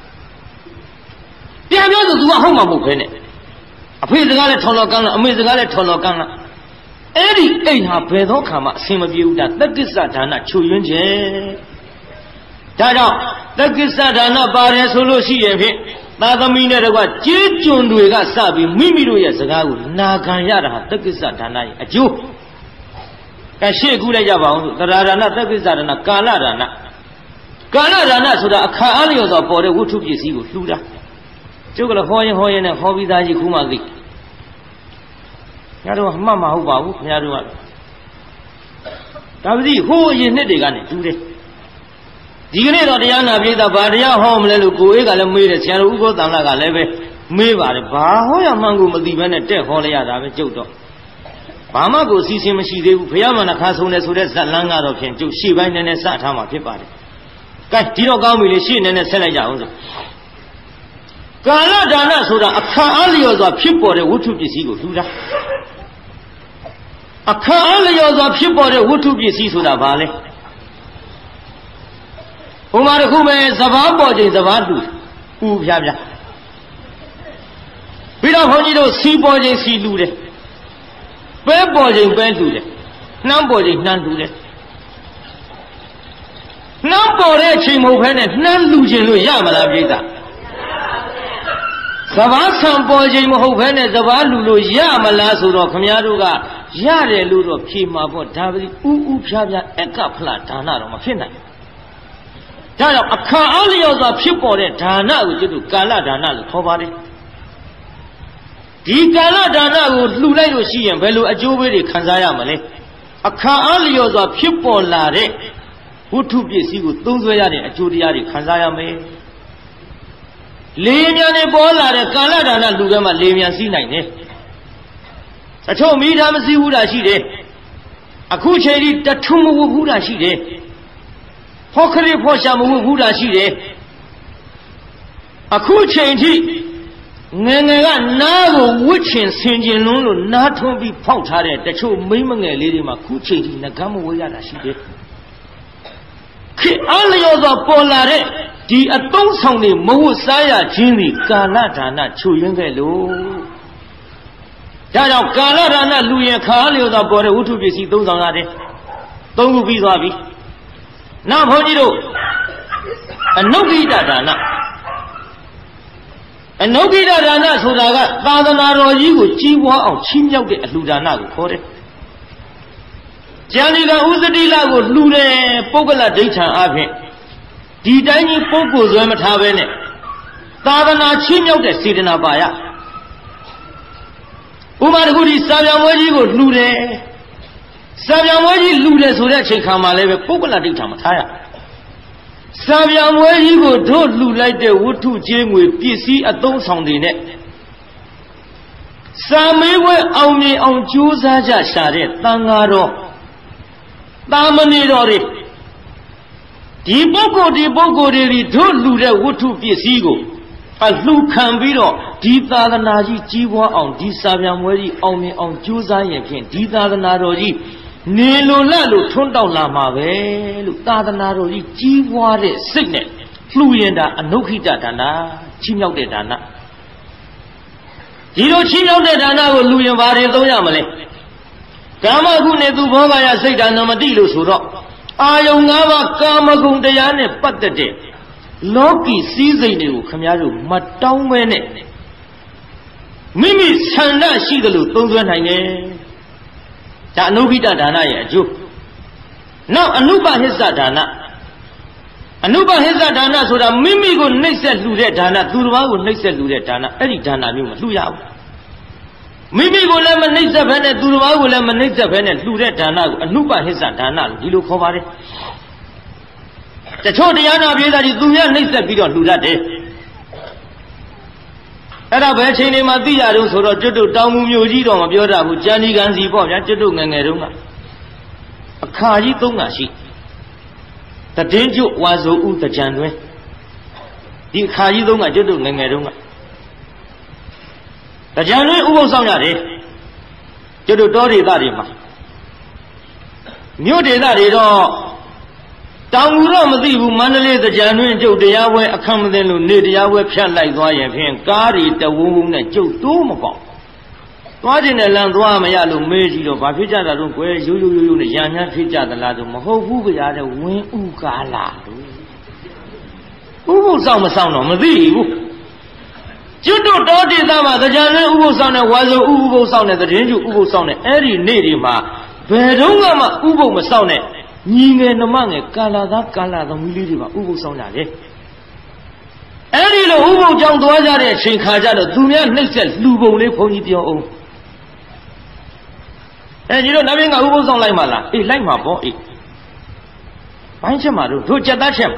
ပြန်ပြောဆို तू ကဟုတ်မှာမဟုတ်ဖ ೇನೆအဖေစကားလည်းထော်တော်ကန်းလားအမေစကားလည်းထော်တော်ကန်းလားအဲ့ဒီအိမ်ဟာဘယ်သောခါမှအဆင်မပြေဘူးဒါသက်ကိစ္စဒါနချွယွင်းခြင်းဒါကြောင့်သက်ကိစ္စဒါနပါတယ်ဆိုလို့ရှိရင်ဖြင့်သာသမီနဲ့တကွကျေးကျွန်တွေကစပြီးမိမိတို့ရဲ့စကားကိုနာခံရတာဟာတက္ကိစ္စဒါနရဲ့အကျိုးကရှေ့ကူးလိုက်ကြပါအောင်လို့သရဒါနတက္ကိစ္စဒါနကာလဒါနဆိုတာအခါအားလျော်စွာပေါ်တဲ့ဝတ္ထုပစ္စည်းကိုလှူတာကျုပ်ကလည်းဟောရင်နဲ့ဟောပြီးသားကြီးခုမှသိခင်ဗျားတို့ကမှတ်မဟုတ်ပါဘူးခင်ဗျားတို့ကဒါပတိဟိုးအရင်နှစ်တွေကနေတူတယ်ဒီကနေ့တော့တရားနာပြေးတာဘာတရားဟောမလဲလို့ကိုအေးကလည်းမေးတယ်ဆရာတော်ဥက္ကောတန်လကလည်းပဲမေးပါတယ်ဘာဟောရမှန်းကိုမသိဘဲနဲ့တက်ဟောလိုက်ရတာပဲကျုပ်တော့ဘာမှကိုစီစဉ်မရှိသေးဘူးဘုရားမနှခါဆုံးတယ်ဆိုတဲ့ဇက်လန်းကတော့ဖြင့်ကျုပ်ရှေ့ပိုင်းနည်းနည်းစထားမှာဖြစ်ပါတယ်ကဲဒီတော့ကောင်းပြီလေရှေ့နည်းနည်းဆက်လိုက်ကြအောင်ဆိုကာလဒါနဆိုတာအခါအားလျော်စွာဖြစ်ပေါ်တဲ့ဝတ္ထုပစ္စည်းကိုလှူတာအခါအားလျော်စွာဖြစ်ပေါ်တဲ့ဝတ္ထုပစ္စည်းဆိုတာဘာလဲဘုမာတစ်ခုပဲစဘာပေါ်ချိန်စဘာတူဥဖြားပြီးတော့ဘုန်းကြီးတို့စီပေါ်ချိန်စီလူတယ်ပဲပေါ်ချိန်ပဲလူတယ်နှမ်းပေါ်ချိန်နှမ်းလူတယ်နှမ်းပေါ်တဲ့အချိန်မဟုတ်ဘဲနဲ့နှမ်းလူခြင်းလို့ရမလားပြိဿစဘာဆံပေါ်ချိန်မဟုတ်ဘဲနဲ့စဘာလူလို့ရမလားဆိုတော့ခမည်းတော်ကရတယ်လို့တော့ဖြေမှာပေါ့ဒါပဲဥဖြားအကဖလားဒါနတော့မဖြစ်နိုင်ဒါကြောင့်အခါအားလျော်စွာဖြစ်ပေါ်တဲ့ဒါနကိုကျွတ်တို့ကာလဒါနလို့ခေါ်ပါတယ်ဒီကာလဒါနကိုလှူလိုက်လို့ရှိရင်ဘယ်လိုအကျိုးပေးတွေခံစားရမလဲအခါအားလျော်စွာဖြစ်ပေါ်လာတဲ့ဝတ္ထုပစ္စည်းကိုသုံးစွဲရတဲ့အကျိုးတရားတွေခံစားရမယ်လေမြန်နဲ့ပေါ်လာတဲ့ကာလဒါနလှူကမှလေမြန်စီးနိုင်တယ်အချို့မိသားမစည်းဘူးတာရှိတယ်အခုချိန်ဒီတထုံမဝဘူးတာရှိတယ်ဖောခရီဖောရှာမဝဘူးတာရှိတယ်အခုချိန်ထိငယ်ငယ်ကနားကိုဝှစ်ချင်ဆင်ကျင်လွန်းလို့နားထွန်းပြီးဖောက်ထားတဲ့တချို့မိမငယ်လေးတွေမှာခုချိန်ထိငကမ်းမဝဲရတာရှိတယ်ခေအားလျော်စွာပေါ်လာတဲ့ဒီအသုံးဆောင်တွေမဝတ်စားရခြင်းဒီကာလဒါနချွတ်ရင်းခဲ့လို့ဒါကြောင့်ကာလဒါနလူရင်ခါလျော်စွာပေါ်တဲ့ဝတ္ထုပစ္စည်းသုံးဆောင်ရတယ်သုံးခုပြီးသွားပြီနောက်ဘုန်းကြီးတို့အနုဂိတဒါနဆိုတာကသာသနာတော်ကြီးကိုကြီးပွားအောင်ချီးမြှောက်တဲ့အလှူဒါနကိုခေါ်တယ်ကျန်ဒီကဥသတိလကိုလှူတယ်ပုဂ္ဂလဒိဋ္ဌံအဖြစ်ဒီတိုင်းကြီးပုဂ္ဂိုလ်ဆွဲမထားပဲနဲ့သာသနာချီးမြှောက်တဲ့စေတနာပါရဥပမာတစ်ခုဒီစာပြန်ပွဲကြီးကိုလှူတယ်စာပြန်ပွဲကြီးလှူတယ်ဆိုတဲ့အချိန်ခါမှာလည်းပဲပုဂ္ဂလဒိဋ္ဌံမထားရစာပြန်ပွဲကြီးကိုတို့လှူလိုက်တဲ့ဝတ္ထုကျေးငွေပစ္စည်းအသုံးဆောင်တွေနဲ့စာမေးပွဲအောင်မြင်အောင်ကြိုးစားကြရှာတဲ့သံဃာတော်တာမဏေတော်တွေဒီပုဂ္ဂိုလ်တွေတို့လှူတဲ့ဝတ္ထုပစ္စည်းကိုအလှူခံပြီးတော့ဒီသာသနာကြီးကြီးပွားအောင်ဒီစာပြန်ပွဲကြီးအောင်မြင်အောင်ကြိုးစားရင်ဖြင့်ဒီသာသနာတော်ကြီးနေလို့လတ်လို့ထွန်းတောက်လာမှာပဲလို့သာသနာတော်ကြီးကြီးပွားတဲ့စိတ်နဲ့လှူရင်တာအနုခိတဒါနချီးမြှောက်တဲ့ဒါနဒီလိုချီးမြှောက်တဲ့ဒါနကိုလှူရင်ဘာတွေသုံးရမလဲကာမဂုဏ်နဲ့သူဘောဂရစိတ်ဓာနမတိလို့ဆိုတော့အာယုံ၅ပါးကာမဂုဏ်တရားနဲ့ပတ်သက်တဲ့လောကီစည်းစိမ်တွေကိုခမည်းတော်မတောင်းမဲနဲ့မိမိဆန္ဒရှိသလိုသုံးစွဲနိုင်တယ်ဒါအနုခိတဒါနရဲ့အကျိုးနောက်အနုပဟိစ္စဒါနဆိုတာမိမိကိုနှိပ်စက်လှူတဲ့ဒါနသူတစ်ပါးကိုနှိပ်စက်လှူတဲ့ဒါနအဲ့ဒီဒါနမျိုးမလှူရဘူးမိမိကိုလည်းမနှိပ်စက်ဘဲနဲ့သူတစ်ပါးကိုလည်းမနှိပ်စက်ဘဲနဲ့လှူတဲ့ဒါနကိုအနုပဟိစ္စဒါနလို့ဒီလိုခေါ်ပါတယ်တချို့တရားနာပြေးတာကြီးသူရနှိပ်စက်ပြီးတော့လှူတတ်တယ်အဲ့ဒါဘယ်ချိန်နေမှသိရတော့ဆိုတော့ကျွတ်တို့တောင်မူမျိုးကြီးတော့မပြောတတ်ဘူးကြံဒီကံစီပေါ့ဗျာကျွတ်တို့ငယ်ငယ်တုန်းကအခါကြီးသုံးတာရှိတည်င်းကျွတ်ဝါဆိုဥတကြံတွင်ဒီအခါကြီးသုံးကကျွတ်တို့ငယ်ငယ်တုန်းကတကြံတွင်ဥပုသ်ဆောင်ရတယ်ကျွတ်တို့တောဒေသတွေမှာမြို့ဒေသတွေတော့တောင်မူတော့မသိဘူးမန္တလေးတကြံတွင်ကျုပ်တရားပွဲအခမ်းမသိလို့နေတရားပွဲဖြတ်လိုက်သွားရင်ဖြင့်ကားတွေတဝုံဝုံနဲ့ကျုပ်တိုးမပေါက်သွားခြင်းနဲ့လမ်းသွားမရလို့မေးကြည့်တော့ဘာဖြစ်ကြတာတော့ကွယ်ရိုးနဲ့ရံများဖြစ်ကြသလားဆိုမဟုတ်ဘူးကြတဲ့ဝင်းဥကားလာလို့ဥပုသ်ဆောင်မဆောင်တော့မသိဘူးကျွတ်တို့တောဒေသမှာတရားနဲ့ဥပုသ်ဆောင်တဲ့ဝါဆိုဥပုသ်ဆောင်တဲ့သတင်းကျဥပုသ်ဆောင်တဲ့အဲ့ဒီနေ့ဒီမှာဘယ်တော့မှဥပုသ်မဆောင်တဲ့ညီငယ်နှမငယ်ကာလာသားကာလာသမီးလေးတွေပါဥပုသ်ဆောင်ကြတယ်အဲ့ဒီလိုဥပုသ်ကြောင့်သွားကြတဲ့အချိန်ခါကြတော့သူများနှိမ့်ဆက်လှူပုံလေးဘုန်းကြီးပြောအောင်ညီတို့နောက်ပြင်ကဥပုသ်ဆောင်လိုက်မှလားအေးလိုက်မှာပေါ့အေးဘိုင်းချက်မှာတို့ကြက်သားချက်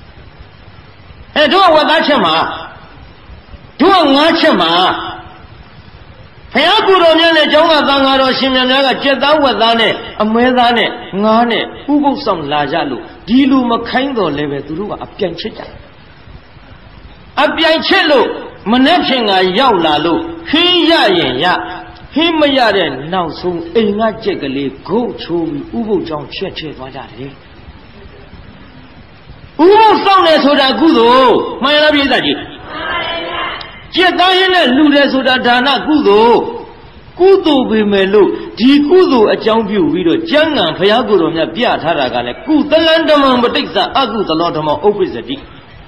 တို့ကဝက်သားချက်မှာတို့ကငါးချက်မှာဘုရားကိုယ်တော်မြတ်နဲ့ကျောင်းကသံဃာတော်ရှင်မြတ်များကကြက်သားဝက်သားနဲ့အမွဲသားနဲ့ငါးနဲ့ဥပုသ်ဆောင်လာကြလို့ဒီလိုမခိုင်းတော်လည်းပဲသူတို့ကအပြိုင်ချက်ကြအပြိုင်ချက်လို့မနဲ့ဖြင့်ကရောက်လာလို့ခင်းရရင်ရဟင်းမရတဲ့နောက်ဆုံးအိမ်ကကြက်ကလေးဂုတ်ချိုးပြီးဥပုသ်ကြောင့်ချက်သွားကြတယ်ဥပုသ်ဆောင်တယ်ဆိုတာကုသိုလ်မှန်လားပြိဿကြီးကြက်သားရင်းနဲ့လူတယ်ဆိုတာဒါနကုသိုလ်ပေမဲ့လို့ဒီကုသိုလ်အကြောင်းပြုပြီးတော့ကျမ်းဂန်ဘုရားကိုယ်တော်မြတ်ပြထားတာကလည်းကုသလံဓမ္မံပဋိစ္ဆာအကုသလောဓမ္မဥပ္ပစ္စတိ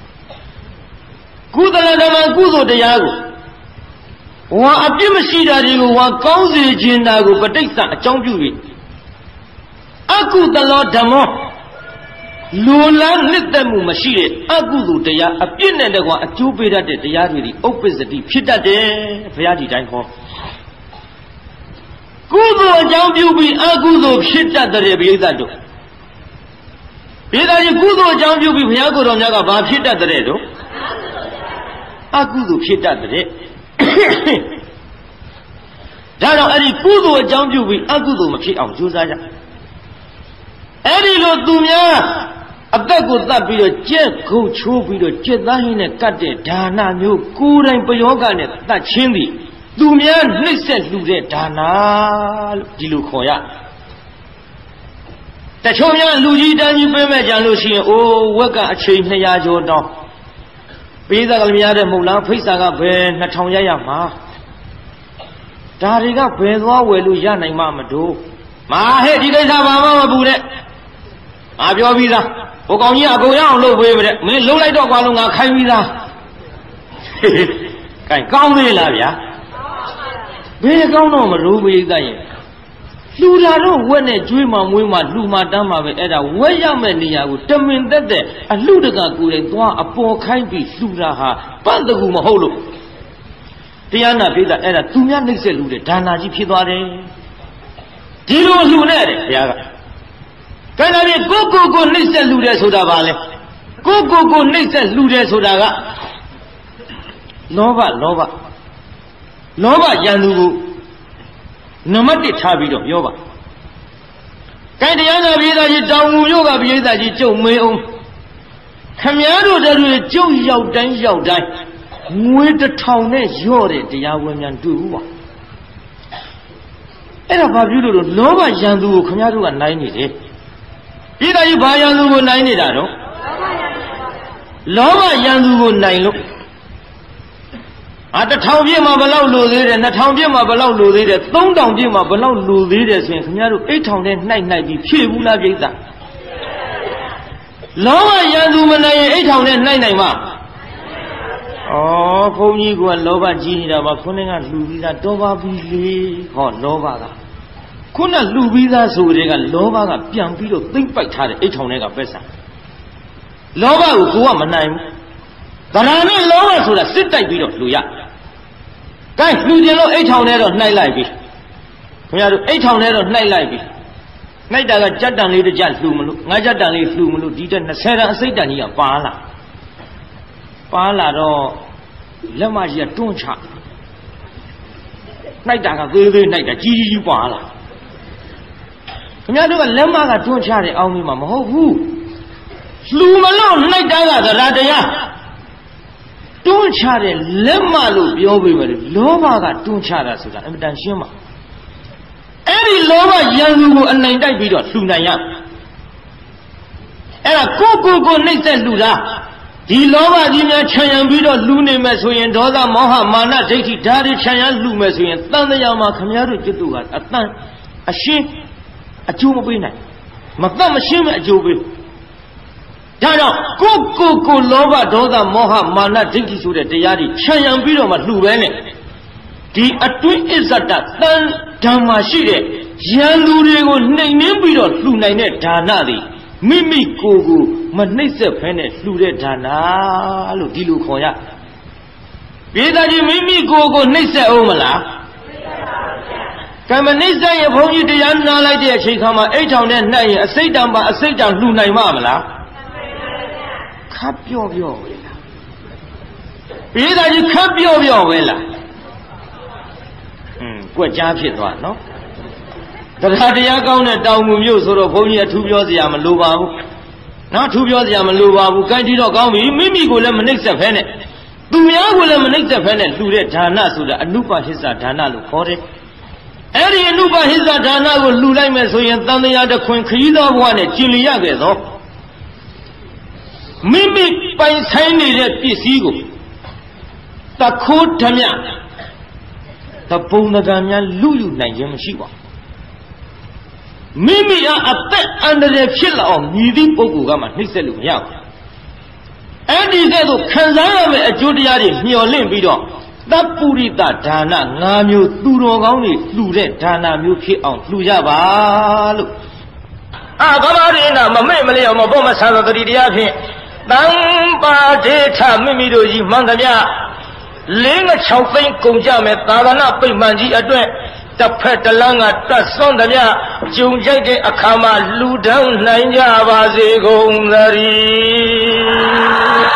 ကုသလဓမ္မကုသိုလ်တရားကိုဝါအပြစ်မရှိတာတွေကိုဝါကောင်းစေခြင်းတာကိုပဋိစ္ဆာအကြောင်းပြုပြီးအကုသလောဓမ္မလူလားနှစ်သက်မှုမရှိတဲ့အကုသိုလ်တရားအပြစ်နဲ့တကွာအကျိုးပေးတတ်တဲ့တရားတွေဒီဥပ္ပစ္စတိဖြစ်တတ်တယ်ဘုရားဒီတိုင်းဟောကုသိုလ်အကြောင်းပြုပြီးအကုသိုလ်ဖြစ်တတ်တဲ့ဘိဓါတို့ဘိဓါကြီးကုသိုလ်အကြောင်းပြုပြီးဘုရားကိုယ်တော်မြတ်ကဘာဖြစ်တတ်တဲ့တို့အကုသိုလ်ဖြစ်တတ်တဲ့ဒါတော့အဲ့ဒီကုသိုလ်အကြောင်းပြုပြီးအကုသိုလ်မဖြစ်အောင်ကြိုးစားကြအဲ့ဒီလိုသူများအသက်ကိုတတ်ပြီးတော့ကြက်ခုတ်ချိုးပြီးတော့ကြက်သားဟင်းနဲ့ကတ်တဲ့ဒါနမျိုးကိုယ်တိုင်ပယောဂနဲ့တတ်ချင်းသည်သူများနှိမ့်ဆက်လှူတဲ့ဒါနလို့ဒီလိုခေါ်ရတချို့များလူကြီးတန်းကြီးပေးမဲ့ကြလို့ရှိရင်အိုးဝက်ကအချိန်200ကျော်တောင်းပေးစားကလည်းမရတဲ့မဟုတ်လားဖိတ်စာကဘယ်2000ရမှာဒါတွေကဘယ်သွားဝယ်လို့ရနိုင်မှမတို့မာဟဲ့ဒီကိစ္စဘာမှမပူနဲ့ငါပြောပြီးသားဟိုကောင်ကြီးအကုန်ရအောင်လုပ်ပေးမယ်တဲ့မင်းလုံးလိုက်တော့ကွာလို့ငါခိုင်းပြီးသားကဲကောင်းသေးလားဗျာဘယ်ကောင်းတော့မรู้ပိဿရဲ့လှူတာတော့ဝက်နဲ့ကျွေးမှမွေးမှလှူမှတမ်းမှပဲအဲ့ဒါဝက်ရမဲ့နေရာကိုတမင်သက်သက်အလှတကကိုယ်တိုင်သွားအပေါ်ခိုင်းပြီးလှူတာဟာပတ်တကူမဟုတ်လို့တရားနာပိဿအဲ့ဒါသူများနှိမ့်ဆက်လှူတဲ့ဒါနာကြီးဖြစ်သွားတယ်ဒီလိုလှူနဲ့တဲ့ဘုရားကကဲဒါဖြင့်ကိုနှိမ့်ဆက်လှူတယ်ဆိုတာဘာလဲကိုနှိမ့်ဆက်လှူတယ်ဆိုတာကလောဘရန်သူကိုနံပါတ်1ထားပြီးတော့ပြောပါကဲတရားနာပိဿကြီးတောင်ငူမြို့ကပိဿကြီးကျုပ်မေးအောင်ခမည်းတော်တွေကျုပ်ရောက်တိုင်းငွေ1000နဲ့ရော့တဲ့တရားဝင်များတွေ့ဘူးပါအဲ့ဒါဘာပြုလို့လောဘရန်သူကိုခမည်းတော်ကနိုင်နေတယ်ပိဿကြီးဘာရန်သူကိုနိုင်နေတာတော့လောဘရန်သူကိုနိုင်လို့1000ပြည့်မှာဘယ်လောက်လိုသေးတယ်2000ပြည့်မှာဘယ်လောက်လိုသေးတယ်3000ပြည့်မှာဘယ်လောက်လိုသေးတယ်ဆိုရင်ခင်ဗျားတို့8000နဲ့နှိုက်ပြီးဖြည့်ဘူးလားပြိဿလောဘရန်သူမနိုင်ရင်8000နဲ့နှိုက်နိုင်မှာဘုန်းကြီးကလောဘကြီးနေတာပါခုနကလှူပြီးသားတော်ပါပြီလေဟောလောဘကခုနလှူပြီးသားဆိုတဲ့ကလောဘကပြန်ပြီးတော့သိမ့်ပိုက်ထားတဲ့8000နဲ့ကပဲစားလောဘကိုကိုကမနိုင်ဘူးဗราနဲ့လောဘဆိုတာစစ်တိုက်ပြီးတော့လှူရကဲလှူခြင်းလို့8000နဲ့တော့နှိုက်လိုက်ပြီခင်ဗျားတို့8000နဲ့တော့နှိုက်လိုက်ပြီနှိုက်တာကကြက်တန်လေးတစ်ကြက်လှူမလို့ငါးကြက်တန်လေးလှူမလို့ဒီတက်20တန်အစိတ်တန်ကြီးကပါလာတော့လက်မကြီးကတွန်းချနှိုက်တာကသေးနှိုက်တာကြီးပါလာခင်ဗျားတို့ကလက်မကတွန်းချတယ်အောင်းမိမှာမဟုတ်ဘူးလှူမလို့နှိုက်တာကသရတရားတွန်းချတဲ့လက်မလို့ပြောပေမဲ့လောဘကတွန်းချတာဆိုတာအမှန်တန်ရှင်းပါအဲ့ဒီလောဘရန်သူကိုအနိုင်တိုက်ပြီးတော့လှူနိုင်ရအဲ့ဒါကိုနှိမ့်ဆက်လှူတာဒီလောဘကြီးများခြံရံပြီးတော့လှူနေမယ်ဆိုရင်ဒေါသမောဟမာနဒိဋ္ဌိဓာတ်တွေခြံရံလှူမယ်ဆိုရင်တန်တရားမှာခမည်းတော်จิตတို့ကအတန်အရှင်းအကျိုးမပေးနိုင်မတတ်မရှင်းမဲ့အကျိုးပေးဒါကြောင့်ကိုလောဘဒေါသမောဟမာနဒိဋ္ဌိဆိုတဲ့တရားတွေခြံရံပြီးတော့မှလှူပဲနဲ့ဒီအတွင်းအစ္ဆဒတန်ဓမ္မရှိတဲ့ရန်သူတွေကိုနှိမ်နှင်းပြီးတော့လှူနိုင်တဲ့ဒါနတွေမိမိကိုယ်ကိုမနှိမ့်ဆက်ဖဲနဲ့လှူတဲ့ဒါနလို့ဒီလိုခေါ်ရပြေးသားကြီးမိမိကိုယ်ကိုနှိမ့်ဆက်အောင်မလားကမ္မနှိမ့်ဆက်ရဘုန်းကြီးတရားနာလိုက်တဲ့အချိန်ခါမှာအိတ်ထောင်နဲ့နှက်ရင်အစိတ်တံပါအစိတ်တံလှူနိုင်မှာမလားခပ်ပြော့ပြော့ပဲလားပြေးသားကြီးခပ်ပြော့ပြော့ပဲလားကွက်ကြားဖြစ်သွားနော်တရားကောင်းတဲ့တောင်မူမျိုးဆိုတော့ဘုန်းကြီးအထူးပြောစရာမလိုပါဘူးနော်ထူးပြောစရာမလိုပါဘူးကိုင်းတီတော့ကောင်းပြီမိမိကိုလည်းမနှိမ့်ဆက်ဖဲနဲ့သူများကိုလည်းမနှိမ့်ဆက်ဖဲနဲ့လှူတဲ့ဒါနဆိုတာအနုပဟိစ္စဒါနလို့ခေါ်တယ်အဲ့ဒီအနုပဟိစ္စဒါနကိုလှူလိုက်မယ်ဆိုရင်တန်တရားတစ်ခွင်ခရီးသောဘဝနဲ့ကျင်လျရခဲ့သောမိမိပိုင်ဆိုင်နေတဲ့ပစ္စည်းကိုတခိုးဓမြတပုံတကံများလူယူနိုင်ခြင်းမရှိပါဘူးမိမိအားအသက်အန္တရာယ်ဖြစ်လာအောင်မြည်သည့်ပုဂ္ဂိုလ်ကမှနှိမ့်ဆက်လို့မရဘူးအဲ့ဒီကဲ့သို့ခံစားရမယ့်အကျိုးတရားတွေမျှော်လင့်ပြီးတော့သပ္ပုရိသဒါန၅မျိုးသူတော်ကောင်းတွေလှူတဲ့ဒါနမျိုးဖြစ်အောင်လှူကြပါလို့ကဘာရိနာမမေ့မလျော်မဘောမဆန်သောတတိတရားဖြင့်တံပါဒေထမိမိတို့ကြီးမှန်သမျှ6 သိန်းကုန်ကြမယ်သာသနာပိမှန်ကြီးအတွက်တစ်ဖက်တစ်လမ်းကတတ်စွန့်သမျှကြုံကြိုက်တဲ့အခါမှာလူတန်းနိုင်ကြပါစေကုန်သတည်း